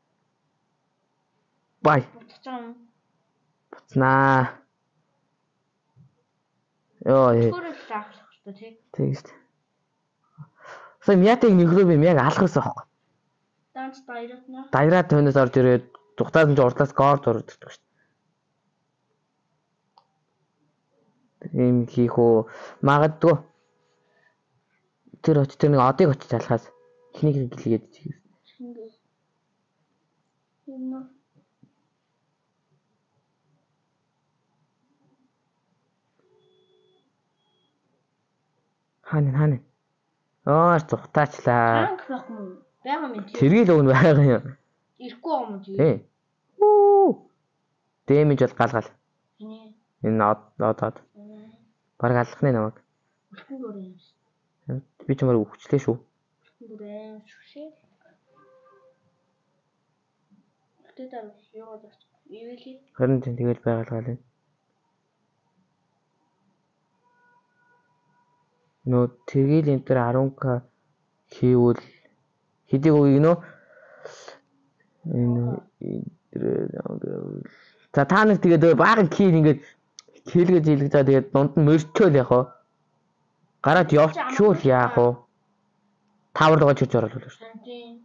Бай. Буцаан. Буцнаа. Йоо. Бүрэл заах. та тий. Тийм шүү дээ. Сая Мятыг нөхрөө би яг алхахсан байхгүй. Данс дайратна. Дайраа төнөөс орж ирээд тухтаасан ч урдлаас горд ордог шүү дээ. Ийм хийх үү магадгүй. Тэр нэг одыг очиж алхаас эхнийг гэлгээд чиг. Энэ Хаана. Зүхтаачлаа. анх байх юм. Бага минь тий. Тэргийл өгн байгаа юм. Ирэхгүй юм тий. Тий. Оо. Дэмэж бол галгал. Эний. Энэ одоод. Бараг алхах нэ намайг. Үлхэн дөрөө юм. Би ч мөр өвчлээ шүү. Үлхэн дөрөө шүшээ. Тэдэр юу гэж ивэли. Харин тийм тэгэл байгалгаал юм. Нөө тэргийл энэ төр 10к хийвэл хэдийг үгүй нөө энэ за та нар тэгээд баахан кил ингээд хийлгэж за тэгээд дунд нь мөрчөөл яах вэ? Гараад явчвал яах вэ? Тавар руугаа чирж оруулах шүү. Тийм.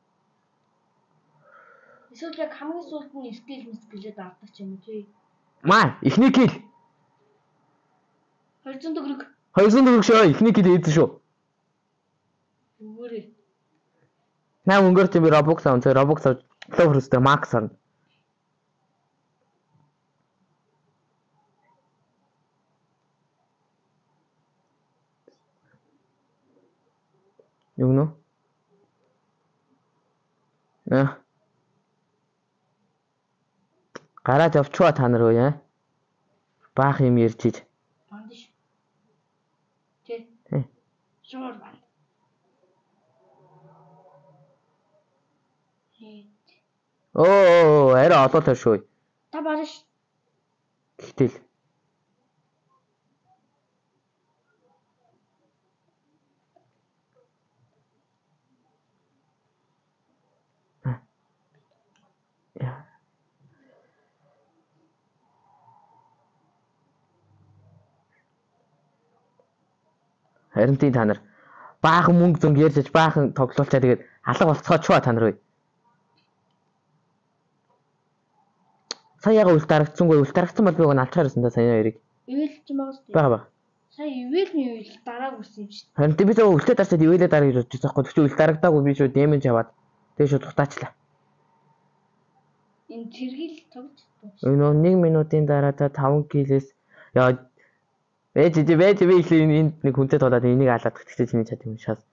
Эсвэл яг хамгийн сүүлд нь скил мэсгэлээд авдаг ч юм уу тий. Маа, ихний кил. 200 төгрөг. 200 төгрөг шөө, ихний кил ээдэн шүү. Үгээрээ. Наа өнгөр тийм Robux авч Clover's-тэй Max орно. Юу нөө? Гараад явчваа та нар уу яа? Баах юм ярьж иж. Бандиш. Тий. Шуур банд. Оо, арай олоолаа шүү. Та бариш. Гэтэл харин тийм та нар баахан мөнгө зөнгө ярьж баахан тоглуулчаа тэгээд алга болцгоочваа та нар уу. Сая яг үл дарагдсангүй үл дарагдсан бол би уг нь алчаар байсан да сая яриг. Ивэл ч юм байгаас тий. Бага. Сая ивэл дарааг үсэн юм шүү. Харин би зөв үлдээ дарсаад ивэлээ дараа гэж бодож байгаа байхгүй. Тэгвэл үл дарагдаагүй би шүү дэмэж яваад тэгээ шүү тухтаачлаа. Энэ тэргийл тогт. Өнөө 1 минутын дараа та 5 кг-с яа Вэж би их энд нэг хүнтэй тулаад энийг алаад гэхдээ чиний чад юм шаас.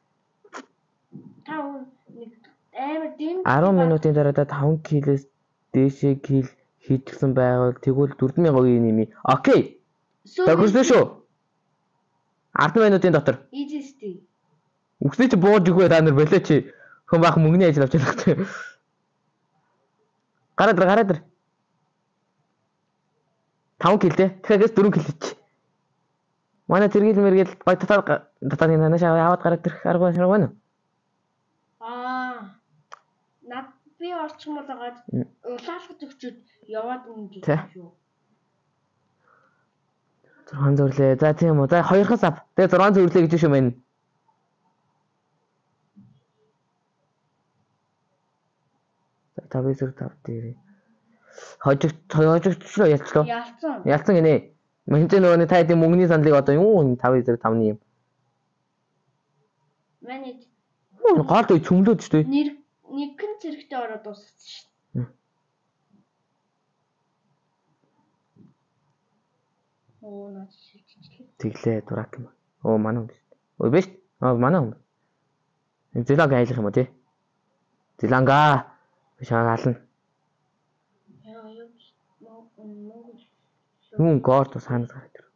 Та нэг амар дэм 10 минутын дараа та 5 кг-с дээшээ кил хийчихсэн байвал тэгвэл 4000 нэмий. Окей. Төгссөн шүү. 10 минутын дотор. Easy stay. Үгсээ чи бууж өгөө та нар болоо чи. Хэн баах мөнгөний ажил авч байгаа. Гараад. 5 кг дээ. Тэгэхээр 4 кг чи. Манай тэргийл мэргээл гой татаад нааш аваад гараад ирэх арга байна. Над би орчмол агаад улаалгаж өгчөд яваад юм гэж шүү. 6 зөвлөө. За тийм үү. За 2-оос ав. Тэгээ 6 зөвлөө гэж шүү мэн. За 5 дээр. Хожигчлоо ялцлоо. Ялцсан гинэ. Мэнтэй нөгөө та хэдийн мөнгөний саналыг одоо юу 5/5-ны юм. Манайд. Гоолд ой цөмлөөд шүү дээ. Нэгэн зэрэгтэй ороод дууссан шүү. Оо наач шилжчихлээ. Тэглээ дурак юм. Оо манай хүн. Ой биш. Манай хүн. Зэланг айлах юм уу тий? Зэланга. Шаагаална. Хүн горд санаад гараад ирэв.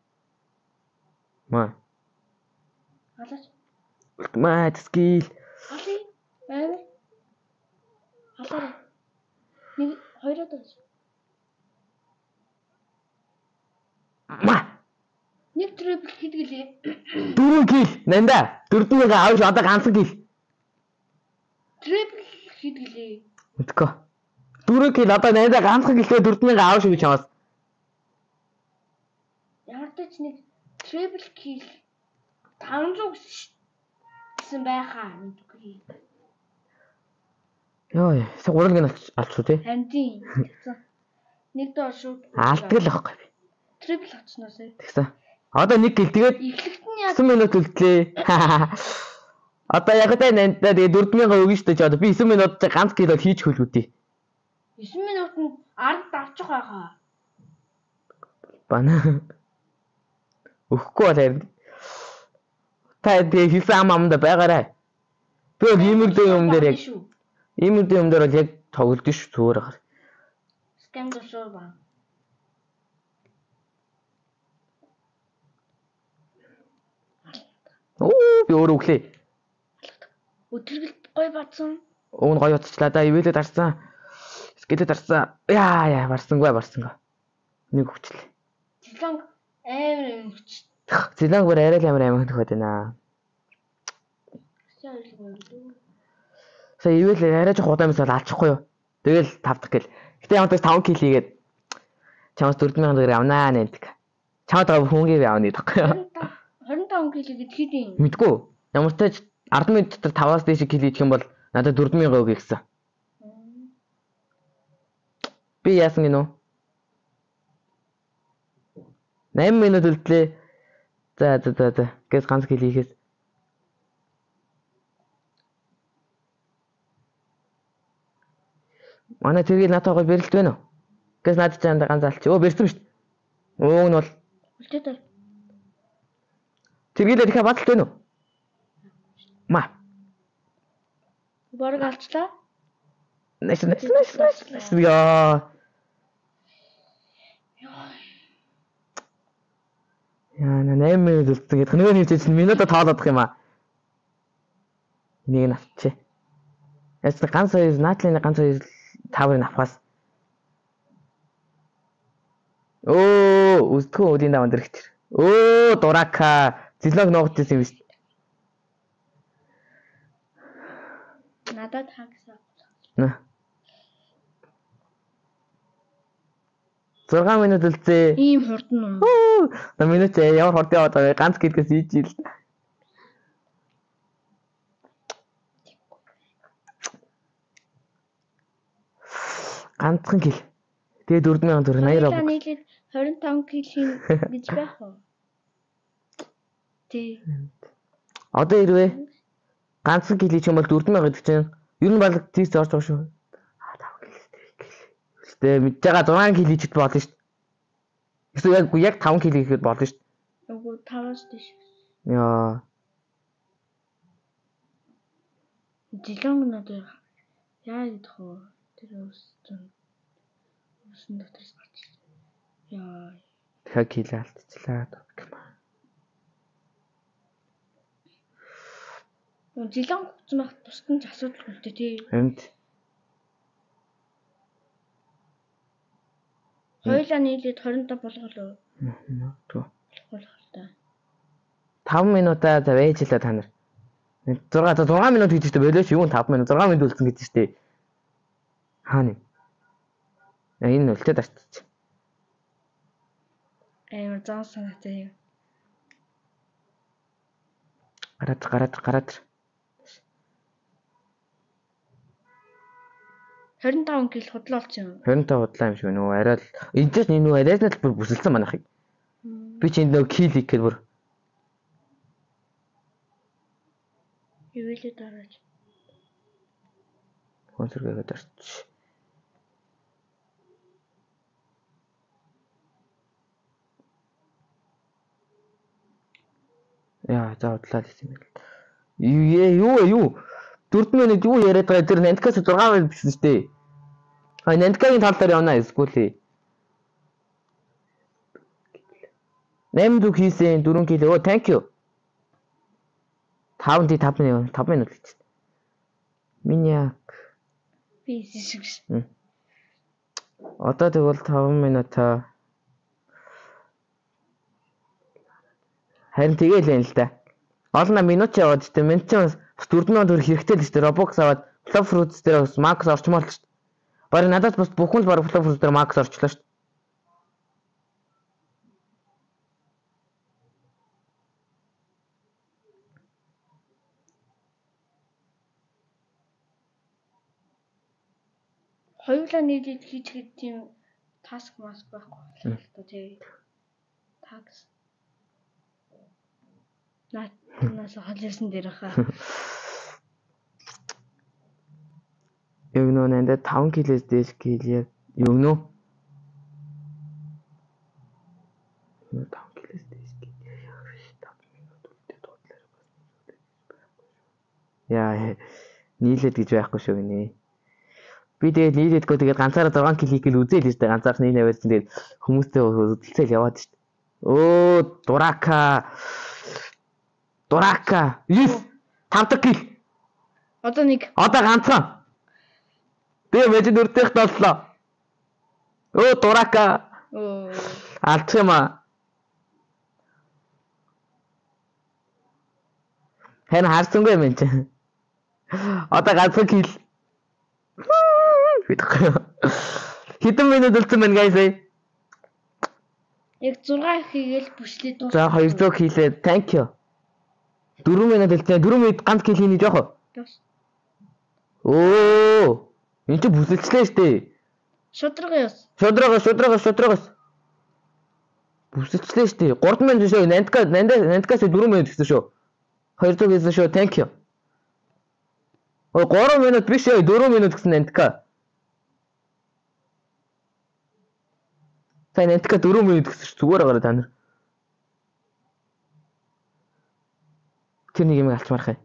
Маа. Халаач. Ultimate skill. Халаа. Халаа. Нэг хоёроо доош. Маа. Нэг трипл хийдгэлээ. 4 кил. Нанда. 4-ийг авч одоо ганцхан кил. Трипл хийдгэлээ. Мэдгүй. 4 кил одоо нанда ганцхан килтэй 4-ийг авч гэж чамаас. Ямартай ч нэг triple kill 500 гэсэн байхаа мэдгүй. Йоо, сая гурван алчуу тий. Харин тийм. Нэг доор шууд Алддаг л байхгүй би. triple авчихнаас. Тэгсэн. Одоо нэг гэл тэгээд Эхлэхэд нь яг 9 минут үлдлээ. Одоо яг тэ нэнтээ тэгээд 4000 өгнө шүү дээ. Одоо би 9 минут ганц гэл хийж хөлгүүдээ. 9 минутанд ард авчих байхаа. Бана. Өгөхгүй бол харин. Та тэгээд хийсэн амда байгаарай. Би иймэрдээ юм дээр яг иймэрдээ юм дээр бол яг тоглолт шүү зүгээр гар. Скам дошоо ба. Оо би өөрөө өглөө. Өдөргөлт гой бацсан. Уун гоё утчлаа да. Ивэлэд арсан. Скелет арсан. Яа барсангүй. Нэг хүчлээ. Зиланг амар хүч. Зиланг бүр арай л амар төхөд байна. Сая ивэл арай жоох удаан мисал алчихгүй юу. Тэгэл 5 дахь гэл. Гэтэ ямтас 5 кил хийгээд чамаас 4000 төгрөг авнаа нэнтэг. Чамд байгаа хүнгээ авна гэдэггүй юу. 25 кг гэд хэд юм? Мэдгүй. Ямар ч тач 10 минут дотор 5-аас дээш кил хийх юм бол надад 4000 өгье гэсэн. Би яасан гинөө? 8 минут үлдлээ. За. Гэс ганц кил хийхээс. Манай тэргийг натаагаа бэрэлт байна уу? Гэс над чаанда ганц алч. Өө бэрсэн шүү дээ. Өө нь бол Үлдээд бол. тэргийг дахиад баталт байна уу? Ма. Борг алчлаа. Nice. Яа. Яа, 8 минут үлдсэн гэдэг. Нөгөө нэг чинь минутаа тоолоодох юм аа. Энийг нь авчи. Яс ганц хоёр наатлын ганц хоёр таврыг авахаас. Оо, үстгөө өдийн даван дэрэгч. Оо, дурака. Зилог ногдсон юм биш. Надад хагсаа. Нэ. 6 минут үлдээ. Ийм хурдан уу? Оо, на минут ямар хурд яваад байгаа ганц гэдгээс ийж ил. Ганцхан кил. Тэгээ 4000 төгрөг 80 роб. Нийлээд 25 кг хийн гэж байх уу? Тий. Одоо ирвэ. Ганцхан кил хийх юм бол 4000 гэдэг чинь ер нь баг тийс орж байгаа шүү. 5 кил. Гэтэ мэдж байгаа 6 кил хийхэд болно шүү. Эсвэл яг 5 кил хийхэд болно шүү. Үгүй 5-аас дээш. Яа. Жилонг надад яа гэдэг вэ? Тэр усан дотроос гарч. Яа. Тэгэхээр кил алдчихлаа. Жилонг хуцсан байх тусдан ч асуудалгүй л дээ тий. Энд Хоёулаа нийлээд 25 болгоо. Тэгвэл Болох та. 5 минутаа за вэжлээ та нар. 6 минут хийж штэ болооч юу 5 минут 6 минут үлдсэн гэж штэ. Хаана? Энэ үлдээд арчиж. Амар зан санаатай юм. Гараад. 25 кг худлаа олчихсон. 25 худлаа юм шиг нөгөө арай л энэ ч нөгөө арайснаа л бүр бүсэлсэн манайхыг. Би ч энэ нөгөө кил хийх гэхээр бүр Ивэлээ дараач. консервэгээд арч. Яа, за удлаа л юм бэл. Юу? 4 минут юу яриад байгаа тэр Нандкаас 6 минут бичсэн шүү дээ. Нандкагийн тал дээр явна эсвэл 8 зүг хийсэн 4 кг. Thank you. 5 минут хийсэн. Миний Би шиг. одоо тэгвэл 5 минут харин тэгээл юм л да. Олон минут яваад штэ минут ч 4000 төгрөг хэрэгтэй л штэ. Robux аваад Flop Fruits дээр бас Max орчмоор л штэ. Бараг надад бас бүхэн л бараг Flop Fruits дээр Max орчлоо штэ. хоёулаа нийлээд хийчихэд тийм таск маск байхгүй л та тий. Такс. Нас халирсан дээр хаа. Яг нөө нандаа 5 кг-с дээш кил яг юу нөө? 5 кг-с дээш кил. 5 минут үлдээ дуудлаарай бас. Яа, нийлээд гэж байхгүй шүү гинэ. Би тэгээд нийлээдгөө тэгээд ганцаараа 6 кг хийх гэл үзээл л дээ. Ганцаарх нэг наваад тэгээд хүмүүстэй хөдөлцөөл яваад шүү дээ. Өө, дурака. Yes. 5 кг. Одоо нэг. Одоо ганцхан. Би мэд нүртэйх толлоо. Өө, дурака. Алдах юм аа. Хэн харсангүй юм чи. Одоо ганцхан кил. Хэдэн минут үлдсэн байна guys? Яг 6 хийгээл бүшлээ дуусна. За 200 хийлээ. Thank you. 4 минут үлдсэн. 4 минут ганц кил хийний жоох. Оо. Энд чи бүсэлчлээ штэ. Шудрагаас. Бүсэлчлээ штэ. 3 минут шүү. Нандкаас 4 минут гэсэн шүү. 200 гэсэн шүү. Thank you. Оо 3 минут биш ээ. 4 минут гэсэн нандка. Сайн нандка 4 минут гэсэн шүү. Зүгээр агараа та нар. Тэр нэг юм алчмаарах юм.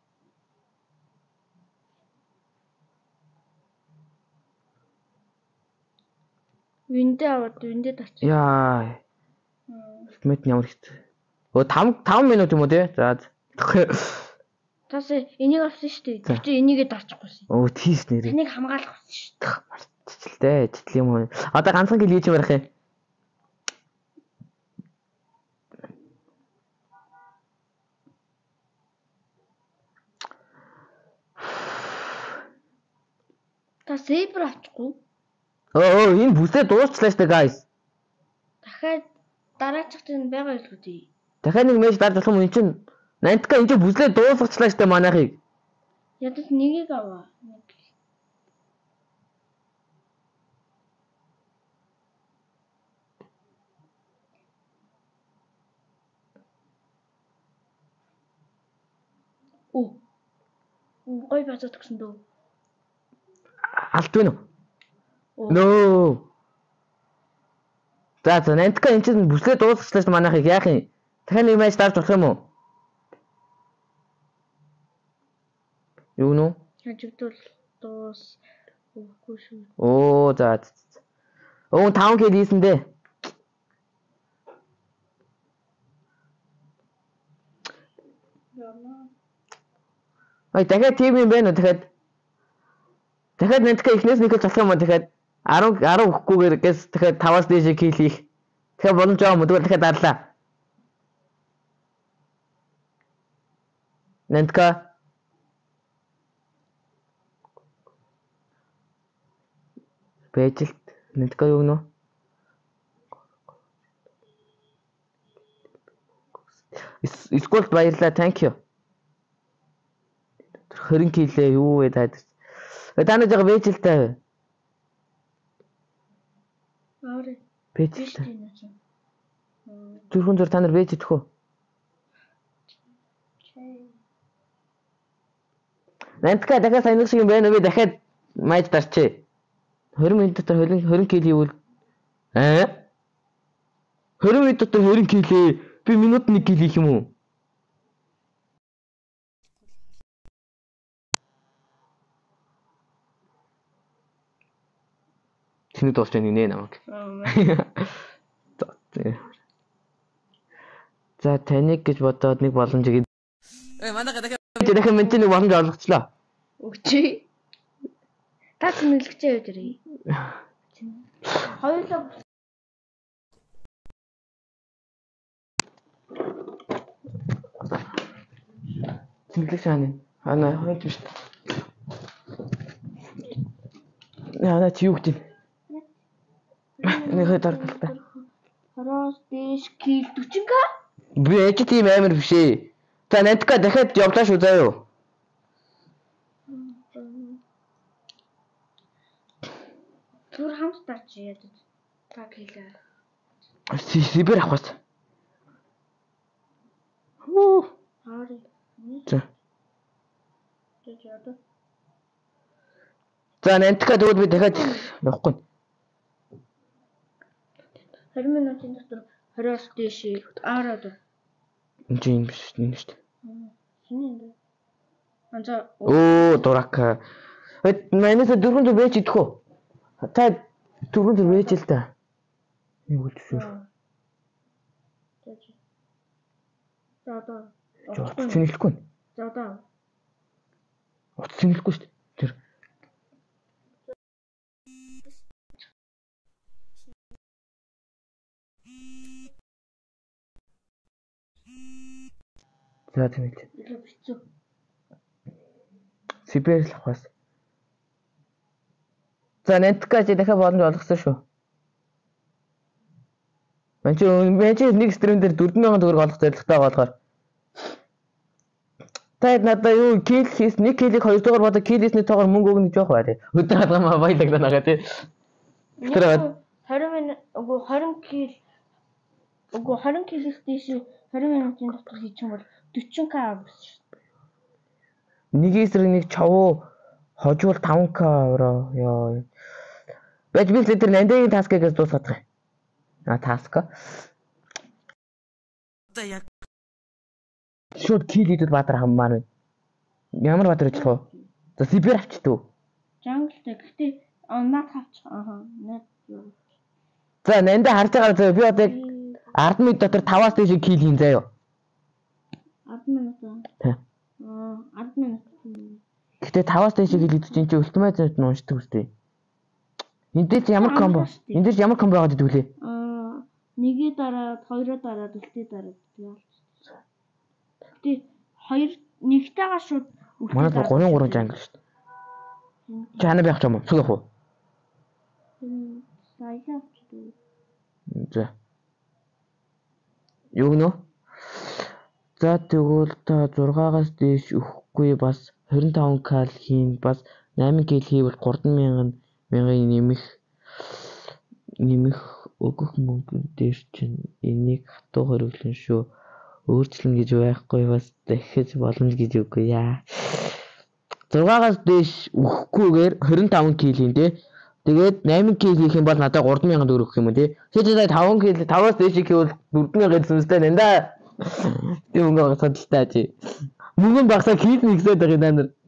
Виндээ аваад виндээ тач. Яа. Мэт ямар ихтэй. Оо 5 минут юм уу те? За. Тас энийг авсан шүү дээ. Тэр чинь энийгээ дарчихгүйсэн. Оо тийш нэрээ. Энийг хамгаалах болсон шүү дээ. Мартчихлээ. Читлээ юм уу? Одоо ганцхан кил хийж барих юм. Та зебра авчихгүй. Оо энэ бүсээ дуусчлаа штэ guys. Дахиад дараачих чинь байгаа юу дээ. Дахиад нэг мэж дарж болох юм энэ чинь нантка энэ бүслээ дуусгачлаа штэ манайхыг. Ядаж нэгийг аваа. Оо. Гой бацаад гэсэн дөө. Алт вэ нөө? Нөө. За нантка энэ чинь бүслээ дуусгачлаа штэ манайхыг яах юм? Дахиад нэг мэж дарж болох юм уу? Юу нөө? Хажигдвал дуус өгөхгүй шүү. Оо за. Оо 5 кг хийсэн дээ. Ой дахиад тийм юм байна уу дахиад нантка ихнээс нэг л болох юм аа дахиад 10 өгөхгүйгээр гэс дахиад 5-аас дээш кил хийх. Тэгэхээр боломж байгаа юм уу дахиад дарлаа. Нантка Бэжилт нантка юу нөө? Сколт баярлаа thank you. 20 кг юу вэ таад. Та нар жоо бэжилтэй. Ааре. Бэжилтэй. Зүрхэн зур та нар бэжидэх үү? Нантка дахиад сайн шиг юм байна уу? Дахиад майд дарчээ. 20 минут дотор 20 кг ивэл 20 минут дотор 20 кг би минут 1 кг хийх юм уу? Чиний дуусч байна нэ намайг. За таныг гэж бодоод нэг боломжийг манайха дахиад мэдээ нэг боломж олгочлоо. Өгчээ. Та тэмдэглэгчээ юу дэрээ? Хоёулаа тэмдэглэж хаана? Хана хойд биш. Яа чи юу гэдэг? Нэг хэд даргалтай. Роос дэш кил 40к? Би ээж тийм амар биш ээ. За нантка дахиад явлаа шүү заа юу. Түр хамстар чи ядаж. Та хэлээ. Сибэр авах бас. Хөө. Хаари. За. Тэжээд. За нэнтгээ тэгвэл би дахиад явахгүй. 20 минутын дотор 20-аас дээш аараад. Энд чинь юм биш нэг шүү дээ. Хин энэ. Анзаа. Оо дурака. Манайс дөрөнд байж идэх үү? Та дөрөнд байж л та. Нэг үлдсэн. За одоо. Утас цэнгэлэхгүй. За одоо. Утас цэнгэлэхгүй шүү дээ. Тэр. За цэнгэлээ. Илүү бицүү. Сибэр л авах бас. За нэнтгэж дахиад боломж олгосон шүү. Мэн чи нэг стрим дээр 4,000 төгрөг олох зорилготой болохоор. Таад надаа юу кил хийс нэг килийг 2 дугаар бодоо кил хийсний тоогоор мөнгө өгнө жоох бай. Өдөр хадгамаа баялагдан байгаа тий. Тэр 20 минут үгүй 20 кил үгүй 20 килээс дээш 20 минутын дотор хийчих юм бол 40k авах шүү дээ. Нэг эсрэг нэг чавуу хожуул 5k евро ёо. Бэж би тэр нандагийн таскыг дуусгах юм. Таска. Одоо яг шууд кил хийдэг баатар хам маань. Ямар баатар гэж тоо. За Сибэр авчтуу. Жанглтай гэхдээ наад авчих. Наад. За нанда харж байгаа би одоо 10 минут дотор 5-аас дээш кил хийн заяа. 10 минут. Тий. 10 минут. Гэтэ 5-аас дээш кил хийдэг чинь ультимат зэт уншдаг үстэй. Энд дээр ямар комбо? Энд дээр ямар комбо байгаа гэдэг үлээ? Нэгээ дараад, хоёроо дараад, үлтээ дараад яа. Гэтэ хоёр нэгтэйгээ шууд манай 3 жангл шүү дээ. Чана байх юм уу? Сүг явах уу? Сая авчих. За. Юу гэнэ? За тэгвэл та 6-аас дээш өгөхгүй бас 25k хийн бас 8k хийвэл 3,000 нэмэх өгөх мөнгө дээр чинь энийг хатуу хөрвөлн шүү. Өөрчлөн гэж байхгүй бас дахиж боломж гэж үгүй яа. 6-аас дээш өгөхгүйгээр 25k хийн тий. Тэгээд 8k хийх юм бол надад 3,000 төгрөг өгөх юм тий. Тэгэхдээ 5k 5-аас дээш хийвэл 4,000 гэсэн үстэй нэ. Тийм мөнгө гадалтай чи. Мөнгө багсаа хийх нэгсээд байгаа юм даа.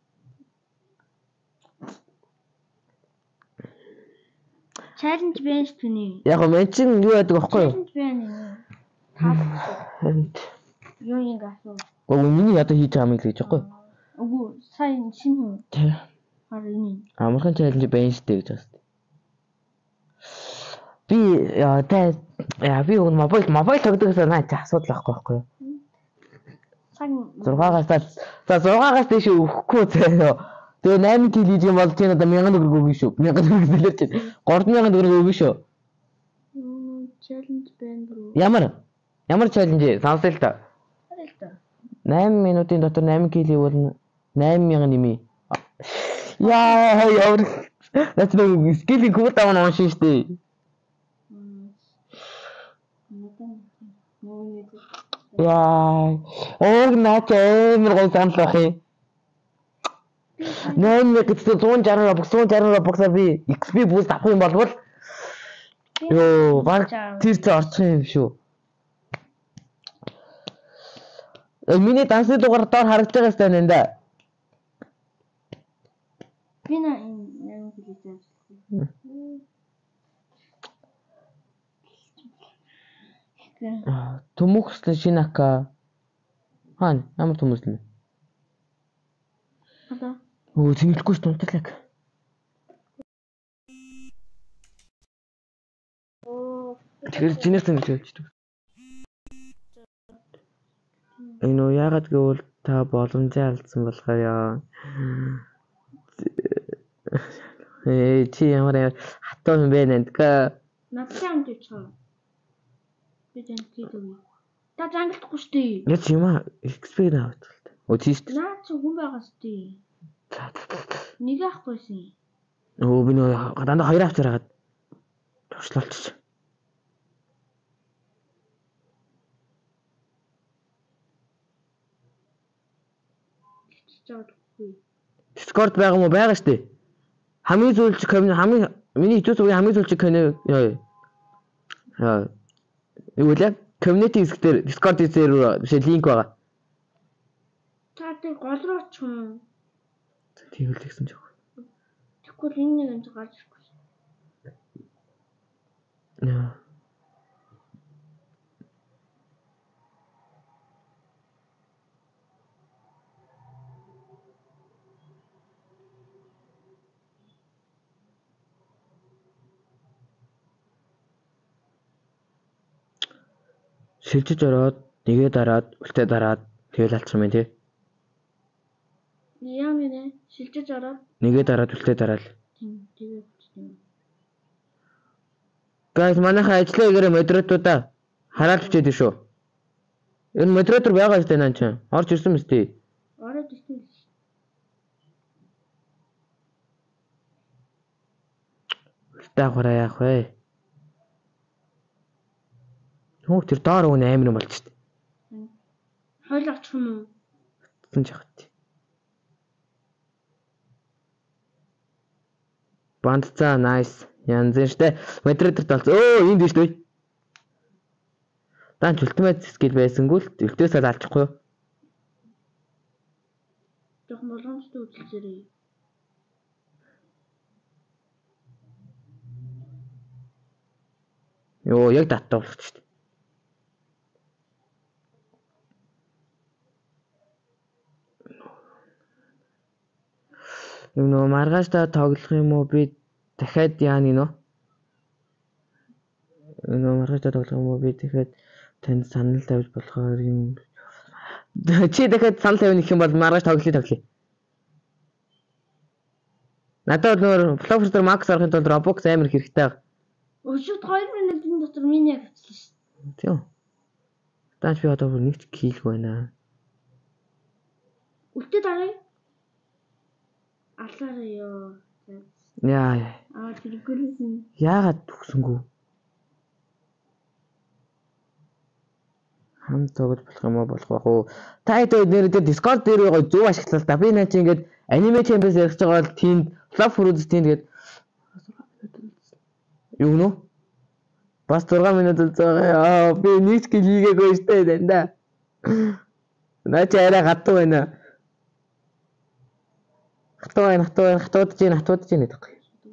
Challenge байна шүү дээ. Яг нь мен чинь юу яадаг вэ? Challenge байна. Юу юм асуу. Гоо миний ядаа хийж байгаа юм л гэж байхгүй. Үгүй сайн шинэ хүн. Тий. Харин Амархан challenge байна шүү дээ гэж байна. Би би өгн мобайл тогтдогсоо наач асуудал байхгүй юу? сайн 6-аас дээш өгөхгүй заяа. Тэгээ 8 кил хийж юм бол тийм одоо 1000 төгрөг өгнө шүү. 1000 төгрөг дэлгэрч 3,000 төгрөг өгнө шүү. Challenge байна бро. Ямар challenge сонсё л та. 8 минутын дотор 8 кил хийвэл 8,000 нэмий. Яа яар. That's скилинг код авах нь шүү дээ. Яа. Наач амар гой саналах юм. 8 гэж 160 боксаа би XP boost авах юм болвол ёо баг тэр ч орчих юм шүү. Миний дансны дугаар доор харагдаж байгаа сте энэ да. Би энэ хэлээ. Төмөхс шинака. Хаана ямар төмөс нэ? Одоо Өө зингэлгүй ш тунталаг. Тэр жинээс тэнгэлж. Энэ уу яагаад гэвэл та боломжоо алдсан болохоор яа. Чи ямар хатуу юм бэ нэнтгэ. надтай хамт явчихаа. Би jangle та jangle-хгүй шүү дээ. Яа чи юм XP наваад. Оо тийш. Наа чи хүн байгаа шүү дээ. Нэг авахгүйсэн. Өө би нөгөө дандаа 2 авчаар хагаад туршлуулчих. Discord байгаа юм уу? Байгаа штэ. Хамгийн сүүлчиг хамгийн миний YouTube үеийн хамгийн сүүлчиг юу вэ? Community хэсгээр Discord дээр биш линк байгаа. Та тэг гол руу очих юм. Тэгвэл тэгсэн ч яг. Тэгвэл энэ нэг энэ гарч ирэхгүй. Яа. Шилжиж ороод нэгээ дараад үлтээ дараад тэгэл алцсан юм тий. Яам нэ шилжиж ороод Нэгээ дараад үлтээ дараал. тийм тэгээ болчихсон. Guys манайхаа ажлаа игээрээ модераторудаа хараад бичээд шүү. Энэ модератор байгаа штэ наа чи. Орж ирсэн мэт тий. Ороод ирсэн. Үлтээ хараа яах вэ? Хөө тэр доор өгнө амар юм болж штэ. Хойл очих юм уу? Тэн жахт. Бандцаа nice. Янз штэ. Модератор талц. Өө энд штэ. Данч ультимейт скил байсангүй л өлтөөсөө алчихгүй юу? Жохон болгоомжтой үзэлцээрээ. Йоо яг даттай болох штэ. Юм нөө маргааш та тоглох юм уу би дахиад яаны нөө? Нөө маргааш та тоглох юм уу би дахиад танд санал тавьж болохоор юм. Чи дахиад санал тавих юм бол маргааш тоглоё. Надад нөр Flopster Max арахын тулд Robux амар хэрэгтэй байгаа. Өшөд 2 минутын дотор миний авчихлаа шүү. Тийм. Тааш би одоо нэг ч хийлгүй байна. Үлдээ дараа. Алаараа ёо. Яа. Тэргүүлсэн. Яагаад төгсөнгөө? Хамт тоглож болох юм уу болох уу? Та хэд нэр дээр Discord дээр гоё зөв ашиглал та. Би наа чи ингээд Anime Champions ярих байгаа бол тийм Flop Fruits тийм тэгээд юу нөө? Бас 6 минут үлцээ. Би нэг ч хийгээгүй штэ дандаа. Наа чи арай гадуу байна. Хатуудж ийн гэдэг.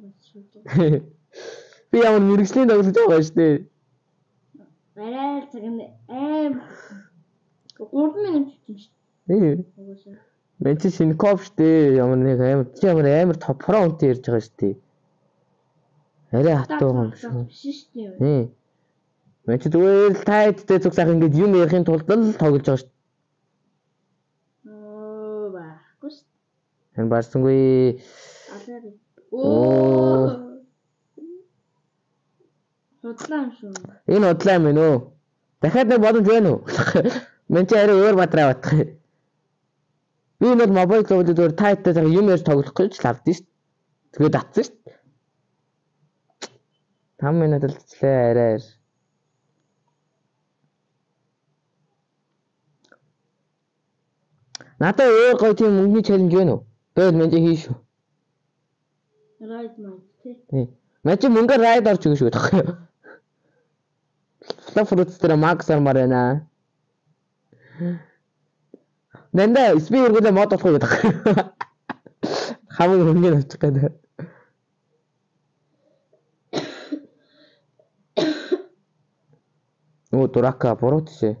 Би ямар мэрэгжлийн тоглож байгаа штэ. Арай цагаан 3 минут юм шүү. Мен чи шинэ коп штэ. Ямар нэг амар топ про үнтэй ярьж байгаа штэ. Арай хатуу юм шүү. Биш шүү. Мен чи зүгээр л тайдтай зүг сайхан ингэж юм ярихын тулд л тоглож байгаа штэ. Баахгүй шүү. Энэ барсангүй. Худлаа шүү. Энэ худлаа юм ээ. Дахиад нэг боломж байна уу? Мен чи арай өөр бадраа батах. Би нэг мобайл тоглоод өөр тайттай цаг юм ярьж тоглох гэж лавдсан шүү. Тэгээд татсан шүү. 5 минут л арай. Надад өөр гоё тийм мөнгөний челленж байна уу? Бод мен чи хийш үү? Райд маа тий. Мен чи мөнгө райд орж өгөх шүү дээ. Flop Fruits дээр Max армаар байна. Нэнда спир гүлээ мод болох уу гэдэг. Хамаг хөнгөн авчих гэдэг. Оо дурака боротсэ.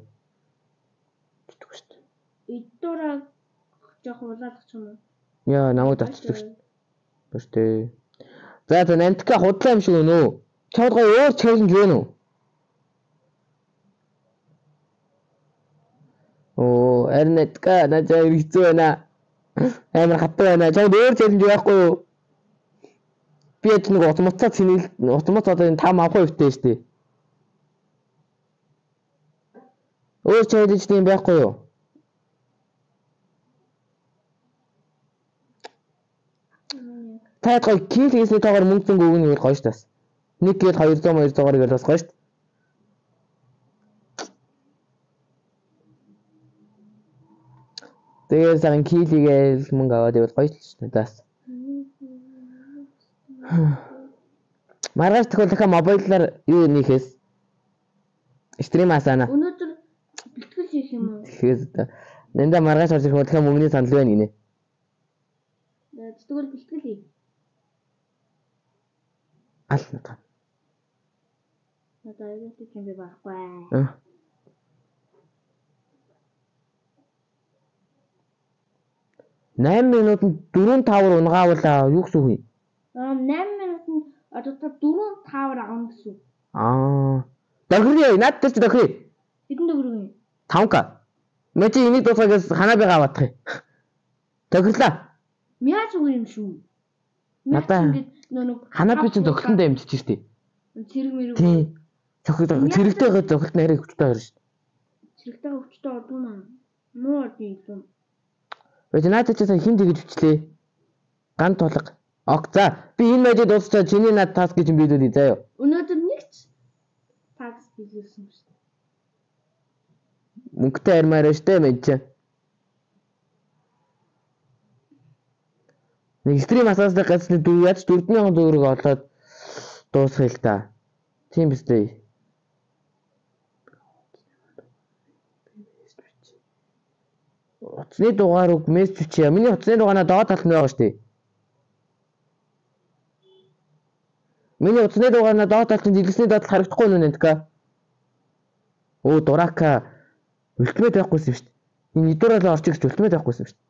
Иддураа жоох улаалах юм уу? Яа, намайг татчих шүү. Баштэй. За нантка худлаа юм шиг өнөө. Чамд гоё өөр челленж байна уу? Оо, эрнэтка начаа иргэцүү байна. Амар хатуу байна. Чамд өөр челленж байхгүй юу? Би яг нэг утмацаа цэнийг утмац одоо энэ 5 авах хөвтэй шүү дээ. Өөр челленж тийм байхгүй юу? Та ядгаа кил хийсний тоогоор мөнгө зөнгө өгнө гэж гоё ш тас. Нэг кил 200 200-аар гэж бас гоё ш. Тэгээд сайн кил хийгээл мөнгө аваад ивэл гоё ш тас. Маргааш тохиол дахиад мобайлаар юу нөхөөс стрим асаана. Өнөөдөр бэлтгэл хийх юм уу? Тэгэхээр нэнда маргааш орж ирэх дахиад мөнгөний санал байна гинэ. Тэгвэл бэлтгэл хий. Аль надаа. Надаа яг тийм би байхгүй. 8 минутанд 4-5 унгаавал юу гэсэн үг вэ? 8 минутанд одоо 4-5 авах гэсэн. Дохирё, наад тэр чи дохирё. Хэдэн төгрөг юм? 5к. Мэ чи энийг дуусгаас ханаа байгаа авах юм. Дохирлаа. Мяч үг юм шүү. Надаа ханаа би ч зохилтондоо амжиж штий. Цэрэг мэрэг. Тийм. Цэрэгтэйгээ зохилт нарийн хүчтэй хоёр шүү. Цэрэгтэй хүчтэй ордоо маа. Муу ордын юм. Вэ надад ч хин тэгэж хүчлээ. Ган тулга. Ок за би энэ мэдэд дуусчаа чиний над тас гэж юм бидүүд заяа. Өнөөдөр нэг ч такс хийсэн шүү. Мөнгөтэй армаар штэ мэдэж. Нэг стрим асаастай гацны дүү яаж 4000 төгрөг олоод дуусгая л та. Тийм биз дээ. Утасны дугаар үг мессеж чи. Миний утасны дугаараа доод талд нь байгаа штэ. Миний утасны дугаараа доод талд нь дэлгэсний доод харагдахгүй нүн энтка. Оо дурака. Ультимейт байхгүйсэн шүү дээ. Энэ нэдүүрэл орчих гэж ультимейт байхгүйсэн шүү дээ.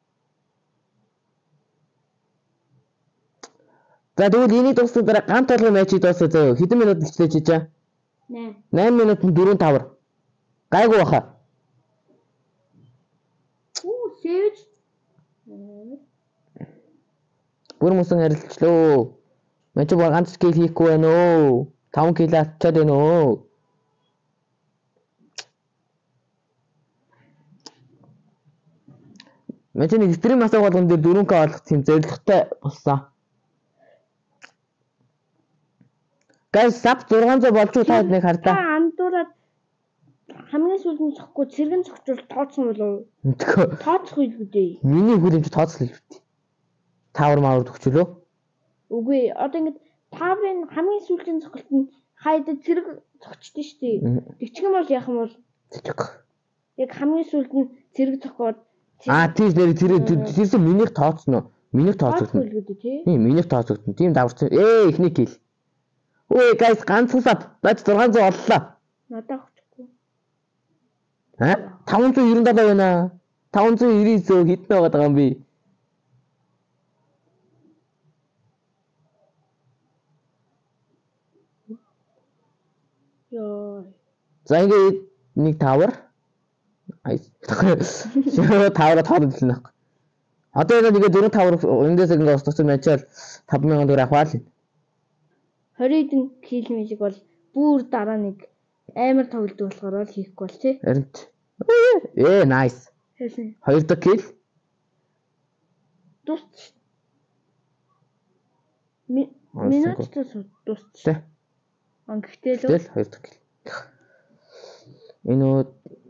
За тэгвэл энийг дуусгах дараа ганц толгой матчийг дуусгая заяа. Хэдэн минут бичлээ чи чаа? 8 минутанд 4-5. Гайгүй баха. Сэж. Бүр мөсөн харилцлоо. Мачи баг ганц кил хийхгүй байна оо. 5 кил авчаад байна оо. Мачи нэг стрим асаа болгон дээр 4к олох тийм зорилготой болсон. Гайс сап 600 болж уу таад нэг хардаа. Андуураад хамгийн сүүлд нь цохгүй цэргэн цогчвол тооцсон болов. Тооцох үгүй дээ. Миний хөлөмж тооцлоо л бит. Таавар маавар төгчлөө. Үгүй одоо ингэж тааврын хамгийн сүүлийн цогцолт нь хайд цэрэг цогчдөө штий. Тэгчих юм бол яах юм бол яг хамгийн сүүлд нь цэрэг цохоод тийм нэр тэрсэн минийх тооцно. Минийх тооцогдно. Тийм минийх тооцогдно. Тийм даварч ихний кил. Ой гайс ганц сап бач 600 оллоо. Надад өгөхгүй. 597 байна. 599 хитэн байгаа юм би. Йоо. За ингээд нэг тавар. Шоо тавар тоодсон нэг. Одоо ингээд 4 тавар эндээс ингээд устгасан мачаал 5000 төгрөг авах л. 20 км бол бүр дараа нэг амар тоглолт болохоор л хийхгүй бол тий. Харин nice. Хэлсэн. 2 дахь кил. Дус. Минут дус. Тэ. Гэхдээ л 2 дахь кил. Энэ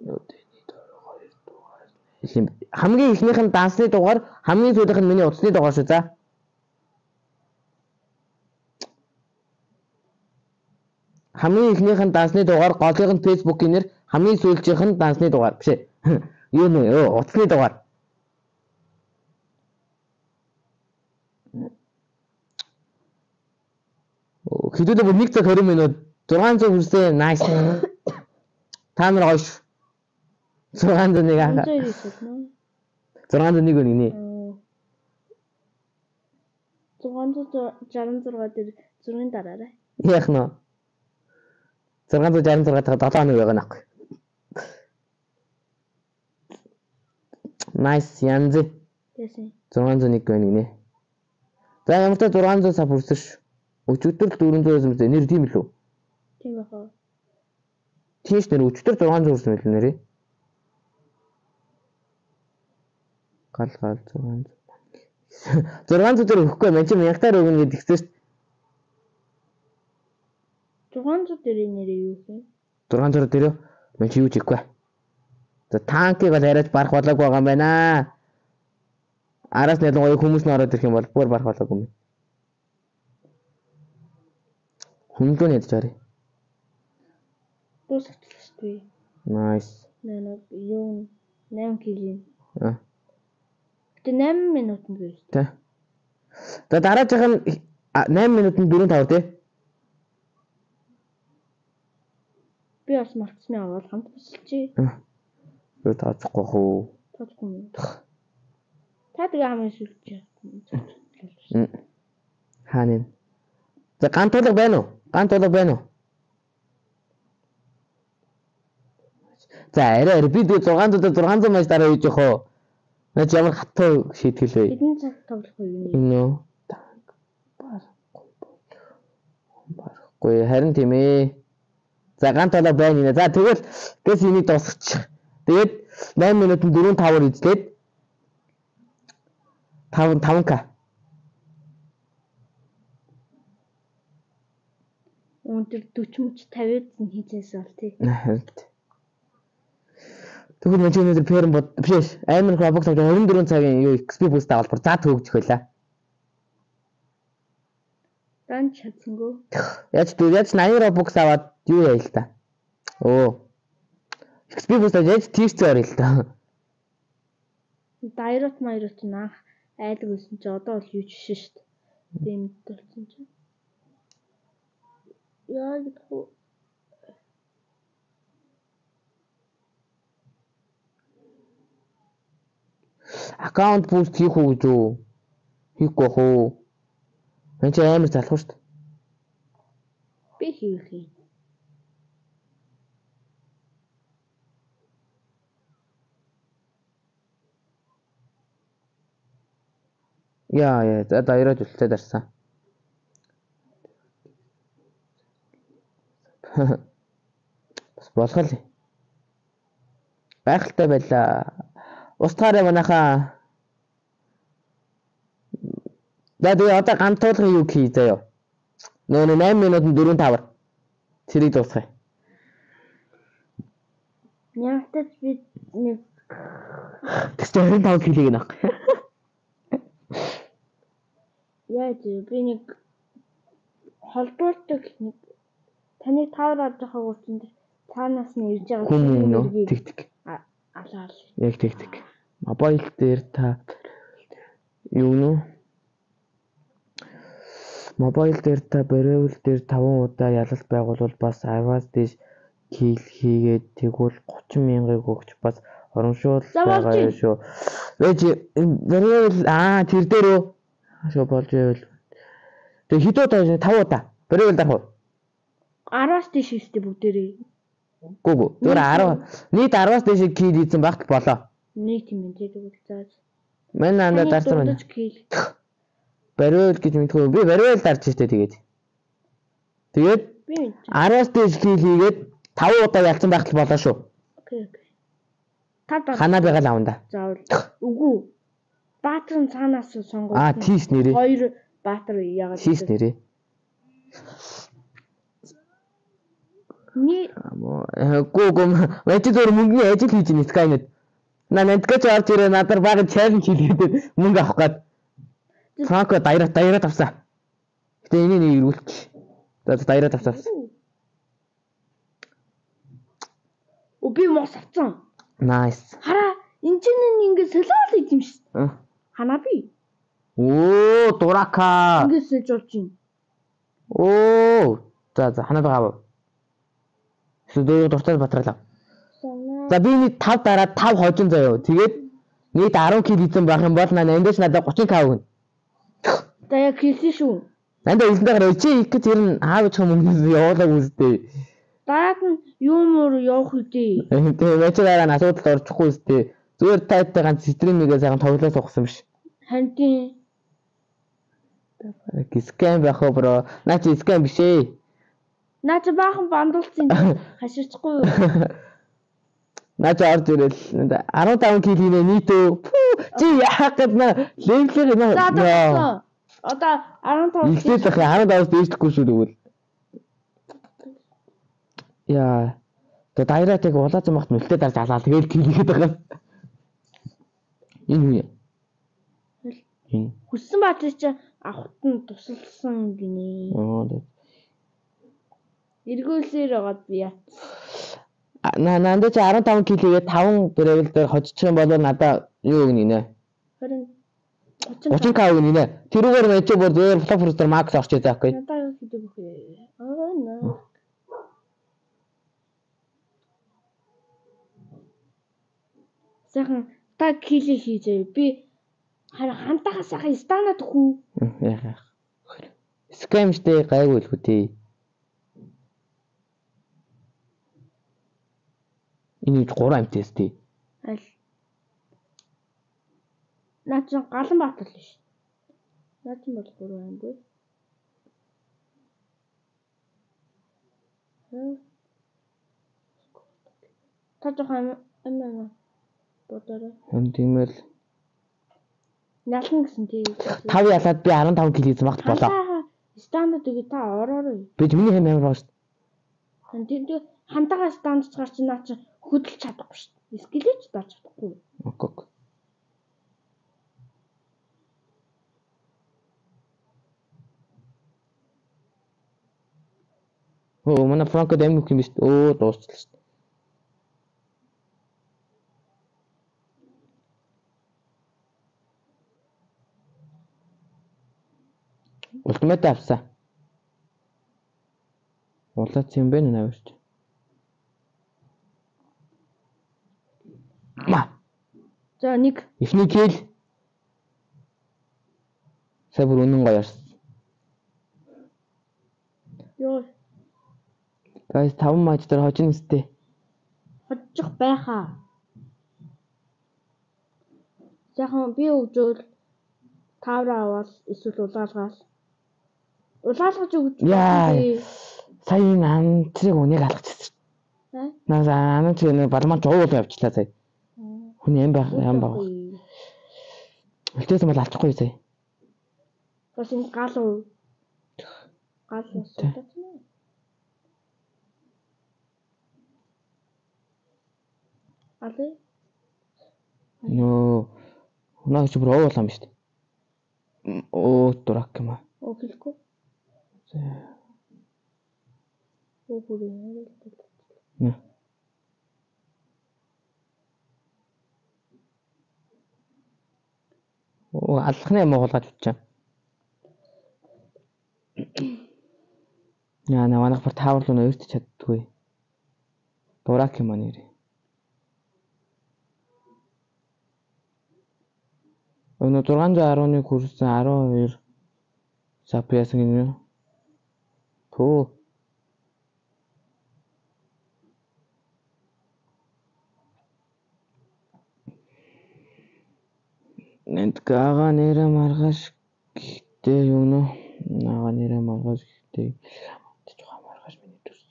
хамгийн ихнийх нь дансны дугаар, хамгийн сүүлийнх нь миний утасны дугаар шүү за. Хамгийн ихнийх нь дансны дугаар, голынх нь Facebook-ийн нэр, хамгийн сүүлчийнх нь дансны дугаар биш ээ. Юу нэ утасны дугаар. Хэдүүлээ бүр 1 цаг 20 минут 600 хүрсэн nice. Та нар гоёш. 601 аа. 601 үнэ. 666 дээр 6-ын дараарай. Яах нь 666 та 7 хоног байгаа нахгүй. Nice янз. Яасан. 601 байна гинэ. За ямар ч 600 сав хүрсэн ш. Өчигдөр 400 юм нэр тийм л үү? Тийм баха. Тийш нэр өчигдөр 600 хүрсэн байл нэрээ. Гал 600. 600 төгрөг өгөхгүй мэн чи 1000-аар өгнө гэдээ хэлсэн шүү дээ. 600 дээр нэрээ юу юм? 600 дээр мэн чи юу ч хийхгүй. За танкыг бол арайч барах болоогүй байгаа юм байна. Араас нь ялангуяа хүмүүс нь ороод ирэх юм бол бүр барах болоогүй юм. Хүнлөө нядж арай. Дуусчихлаа шүү дээ. Nice. Наа юу 8 кг. Тэ 8 минутанд гэж. Тэ. За дараачих нь 8 минутанд 4-5 тий. Би бас мартсны аваад хамт босолчих. Юу тооцохгүй хөө. Тооцохгүй. Та тэгээ хамгийн шүлж. Хаана. За ганц толго байна уу? Ганц толго байна уу? За арай би дэ 600 маяг дараа үйж яхоо. Наач ямар хатуу шийтгэл вэ? Эдэн цаг тоглох юм. Энэ барахгүй харин тийм ээ. За ганц толго байна нэ. За тэгвэл гэс энийг дуусгачих. Тэгээд 8 минутанд 4-5-аар эзлээд 5k. Өндөр 40 50-д нь хийжээс бол тий. Тэгвэл мөн чи өнөөдөр пэрэн бод биш амар Roblox 24 цагийн юу XP boost авалбар за төгөж байлаа. Дан чадсангүй. Яаж 80 Roblox аваад юу яа л та. Оо. XP boost яаж тийч орё л та. Дайрот майрот наах айлг өсөн чи одоо бол юу ч шин шүү дээ. Дэмд болсон чи. Яа гэдэггүй. Аккаунт буст хийх үү гэж үү? Хийхгүй хөө. Энд чи амар залхуу шүү дээ. Би хийх юм. Яа, за дайраад үлдээ дарсан. Бас болох л. Гайхалтай байлаа. Устгаараа манайхаа. За тэгээ одоо ганц туулгын юу хий заяа. Нөө 8 минутанд 4-5. Тэрийг дуусгая. Яалтаж би нэг Тэс 25 кг гэнэ. яаж би нэг холбоолдог нэг таны таараад байгаа хүчинд цаанаас нь ирж байгаа хүн тэг. Алаал. Яг тэг. Мобайл дээр та юу нөө? Мобайл дээр та бариул дээр 5 удаа ялалт байгуулвал бас аваас дэш кил хийгээд тэгвэл 30,000-ыг өгч бас оромшуул байгаа шүү. Вэж бариул тэр дээрөө шо болж байвал. Тэг хэд удаа 5 удаа. Бариул дарах уу? 10-аас дэш хийстэй бүгдээрээ. Гүг. Тэр 10 нийт 10-аас дэш кил хийсэн багт болоо. Нэг тийм ээ тэгвэл зааж. Мэн анда дарсан байна. Бариул гэж мэдгүй. Би бариул дарж штэ тэгээд. Тэгээд 10-аас дэш кил хийгээд 5 удаа ялцсан багт болоо шүү. Окей. Та ханаа байгаал аванда. Заавал. Үгүй. Баатар цаанаас сонгоо. Тийш нэрээ. 2 баатар яагаад тийш нэрээ. Гүг мэт зур мөнгөний ажил хийж ин Skynet. Нандгач орж ирээ надаар баг чаленж хийлгээд мөнгө авах гээд. Цаako дайраад авсан. Гэтэ энийг нэг ирүүлчих. За дайраад авсан. Би мос авсан. Nice. Хараа энэ чинь ингээд солиол ийм шүү. Ханаа би. Оо дурака. Ингээд сэж болж байна. Оо за ханаа байгаа. Сүдөө дуртай батралаа. За би нэг 5 дараа 5 хожин заяа. Тэгээд нийт 10 кг хийсэн байх юм бол эндээс надад 30k өгнө. За яг хэлсэн шүү. Нандаа хэлсэнээр чи их гэж ер нь аав ч юм уу явуулаг үстэй. Дараад нь юмор явах үдээ. Тэгээ вечераараа асуудал орчихгүй үстэй. Зүгээр тайтай ганц стримигээ сайхан тоглоо суугсан биш. Харин тийм. Скэм байх уу бро? Наа чи скэм биш ээ. Наа чи баахан бандуулсан хаширчихгүй юу? Наач орж ирэл 15 кг нэ нийтөө. Чи яах гээд нэ левлэр нэ. Одоо 15 ихтэй зах 15-аас дээшлэхгүй шүү тэгвэл. Яа. Тэ дайраад яг улаацсан багт мөлтөө дарж алаа тэгэл килгээд байгаа. Энэ юу? Энэ хүссэн баатар чи авахт нь тусалсан гинэ. Эргүүлсээр байгаад би яа. Нандаа чи 15 кг-гээ 5 level дээр хожчих юм бол надаа юу өгнө нэ? 30 к өгнө нэ. Тэрүүгээр мэж бүр зөөр флофорс дээр макс орчээ заахгүй. Надаа юу хийдэг вэ? Наа. Сайхан та кили хийжээ. Би хантахаас сайхан стандарт хүү. Яах. Скамштэй гайгүй л хүтээ. Энэ 3 амтээс тий. Аль. Наач галан баатал биш. Наач бол 3 амгүй. Та жоохон амаа бодорой. Тиймэл ялна гэсэн тий. 5 ялаад би 15 кг змагт болоо. Стандарт үгүй та ороорой. Би миний хэм амар бааш. Тэгээд хантагаа стандартчаар чи наа чи хөдөлж чадахгүй шүү дээ. Скелеч дарж чадахгүй. Окей. Оо манай Франко дэмнүх юм биш. Оо дуусчихлаа шүү дээ. Ультимейт авсан. Улаац юм бэ нэ авч. За нэг ихний кил. Сабр үнэн гоё ярс. ёо. Guys 5 матч дээр хожин өстэй. Хоцчих байхаа. Яхан би өгжөөл тавраа аваад эсвэл улаалгаал. Улаалгаж өгч. Сая амтрыг үнийг алгачихсан. Наа ана чи балман жоо явчлаа сая. Хүн юм байх юм баг. Үлдээсэн бол алчихгүй сая. Бас энэ гал уу. Гал устай. Але. Нөө. Наач бүр оолам шүү дээ. Оо дурак юм аа. Оо хэлэхгүй. Оо бүрээ. Нэ. Оо алхны юм уулгаж утчаа. Яа наванах бүр таавар руу өртөж чаддгүй. Дурак юм аа нэр. Өнөө 611 хүрсэн 12 сапяасан гинэ. Төө. Энд гага нэрэ маргаш гэхдээ юу нөө нага нэрэ маргаш гэхдээ жоохон маргаш миний төрс.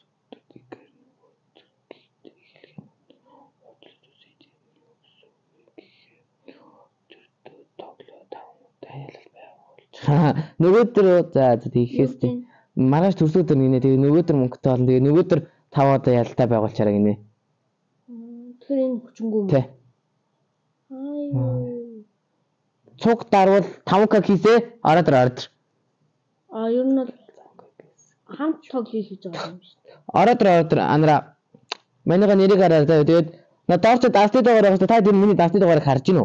Нөгөөдөр за тийхээс маргааш төрсөдөр гинэ тэгээ нөгөөдөр мөнгөтэй болно тэгээ нөгөөдөр 5 удаа ялтаа байгуулчаараа гинэ. Тэгэхээр энэ хүчнгүй юм. Тий. Цуг дарвал 5к хийсээ ороод. Ер нь бол хамт тоглоё гэж байгаа юм шүү дээ. Ороод анара манайга нэрийг хараа тэгээд надад ч дасти дугаар байгаа шүү та тэр миний дасти дугаарыг харж гинөө.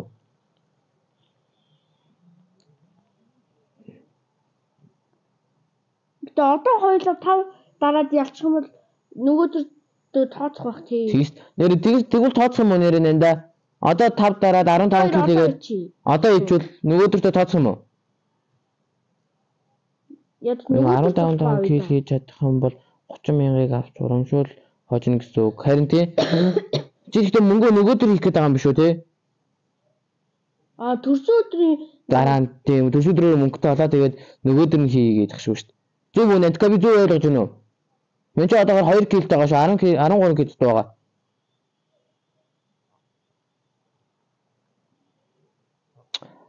Тэгээ одоо хоёулаа 5 дараад ялчих юм бол нөгөөдөр тооцох байх тий. Тийш. Нэр тэгвэл тооцох юм уу нэр нэнда. Одоо 5 дараад 15 кг-ээр одоо ичвэл нөгөөдөртөө тооцох юм уу? Яг 15 кг хийж чадах юм бол 30,000-ыг авч урамшуул хожно гэсэн үг. Харин тий. Чи ихтэй мөнгө нөгөөдөр хийх гээд байгаа юм биш үү тий? Төрсөн өдрийн дараа нь тийм төрсөн өдрөөр мөнгөтэй болоо тэгээд нөгөөдөр нь хийгээд ах шүү дээ. Зөв үнэ така би зөв ойлгож байна уу? Мен ч одоогоор 2 кг-тэй байгаа шүү 13 кг-тэй байгаа.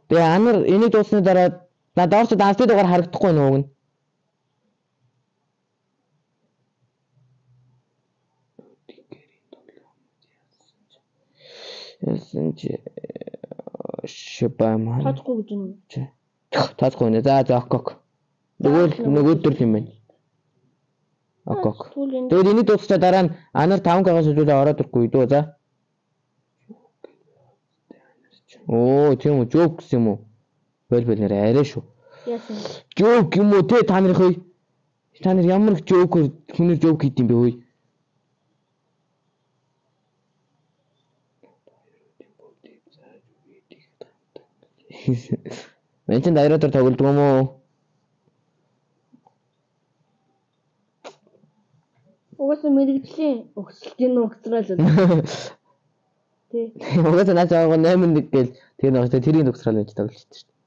Тэгээ анар энийг дуусны дараа надад орч дансны дугаар харагдахгүй нууг нь. Яасан чи шибамаа. Тооцохгүй гэж юм. Тооцохгүй нэ. За окок. Нөгөөдөр юм байна. Окок. Тэгээд энийг дуусчаа дараа нь анар 5К-аас үзүүлээ ороод ирэхгүй дөө за. Оо тийм үү жоок гэсэн юм уу? Бэл нэрээ арай шүү. Яасан. Жоок юм уу те та нарыг хөөе. Та нар ямар жоокер хүнээр жоок хийд юм бэ хөөе. Мен ч дайротор тоглодог юм уу? Угаасаа мэрэгжлийн өгсөлтийн өгцрөл. Тий. Угаасаа наач аваа 8-1 гээл тэр нэг тэрийн өгсрөл байж тоглож шүү дээ.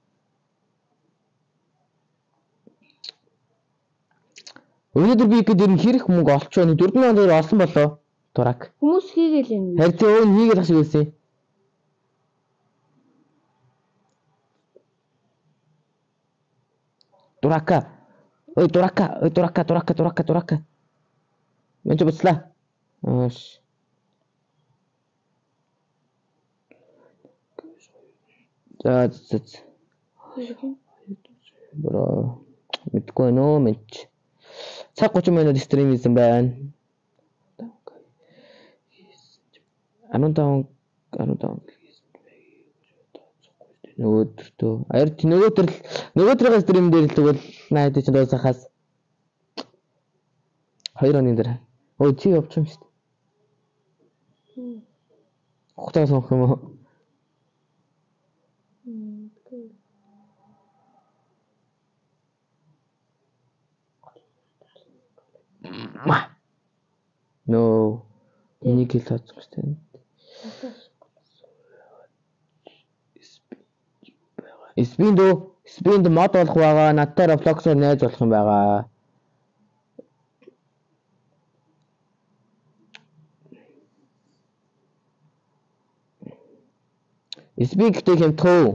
Өнөөдөр би ихэд ер нь хэрэг мөнгө олч байна. 4 онд олсон болоо. Дурак. Хүмүүс хийгээл юм. Харин тий өө хийгээд ах шиг үлсэн. Дурака. Ой дурака. Мен ч буцлаа. Оош. За. Бро. Мэдгүй нөө мэд. Цаг 30 минут стрим хийсэн байна. 15 нөгөөдөртөө аяр нөгөөдрийн стрим дээр л тэгвэл найд чинь дуусахаас 2 оны дээр өө чи явчих юм шүү дээ. Хотоос авах юм уу? No. Энийг л тооцох хэрэгтэй. Спинд мод болох байгаа. Надтай Roblox-оор найз болох юм байгаа. Спиг гэдэг юм тоо.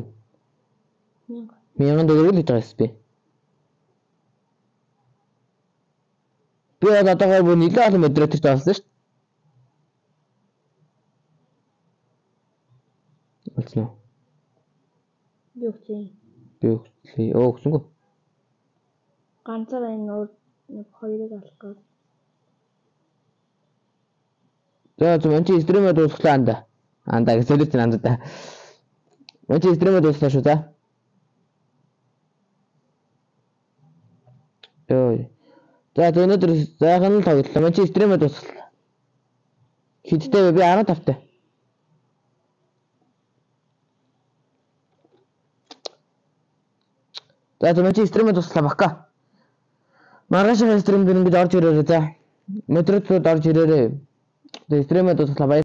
1000 төгрөг л байгаа спи. Би одоогоор бүр нэлээд олон модератор таасан шүү дээ. Олцно. Би өгсөн. Өгсөнгөө. Ганцаараа энэ нэг хоёрыг алах гэж. За зөв чи стримээ дуусглаа анда. Анда гэсэн чинь анда та. Чи стримээ дуусглаа шүү за. Ой. За өнөөдөр заахан л тоглолоо. Чи стримээ дуусглаа. Хиттэй би 15 таа. За чи стримээ дуусглаа бака. Маргааш стрим дээр ингэж орж ирээрээ за. Модераторууд орж ирээрээ. Тэгээ стримээ дуусглаа.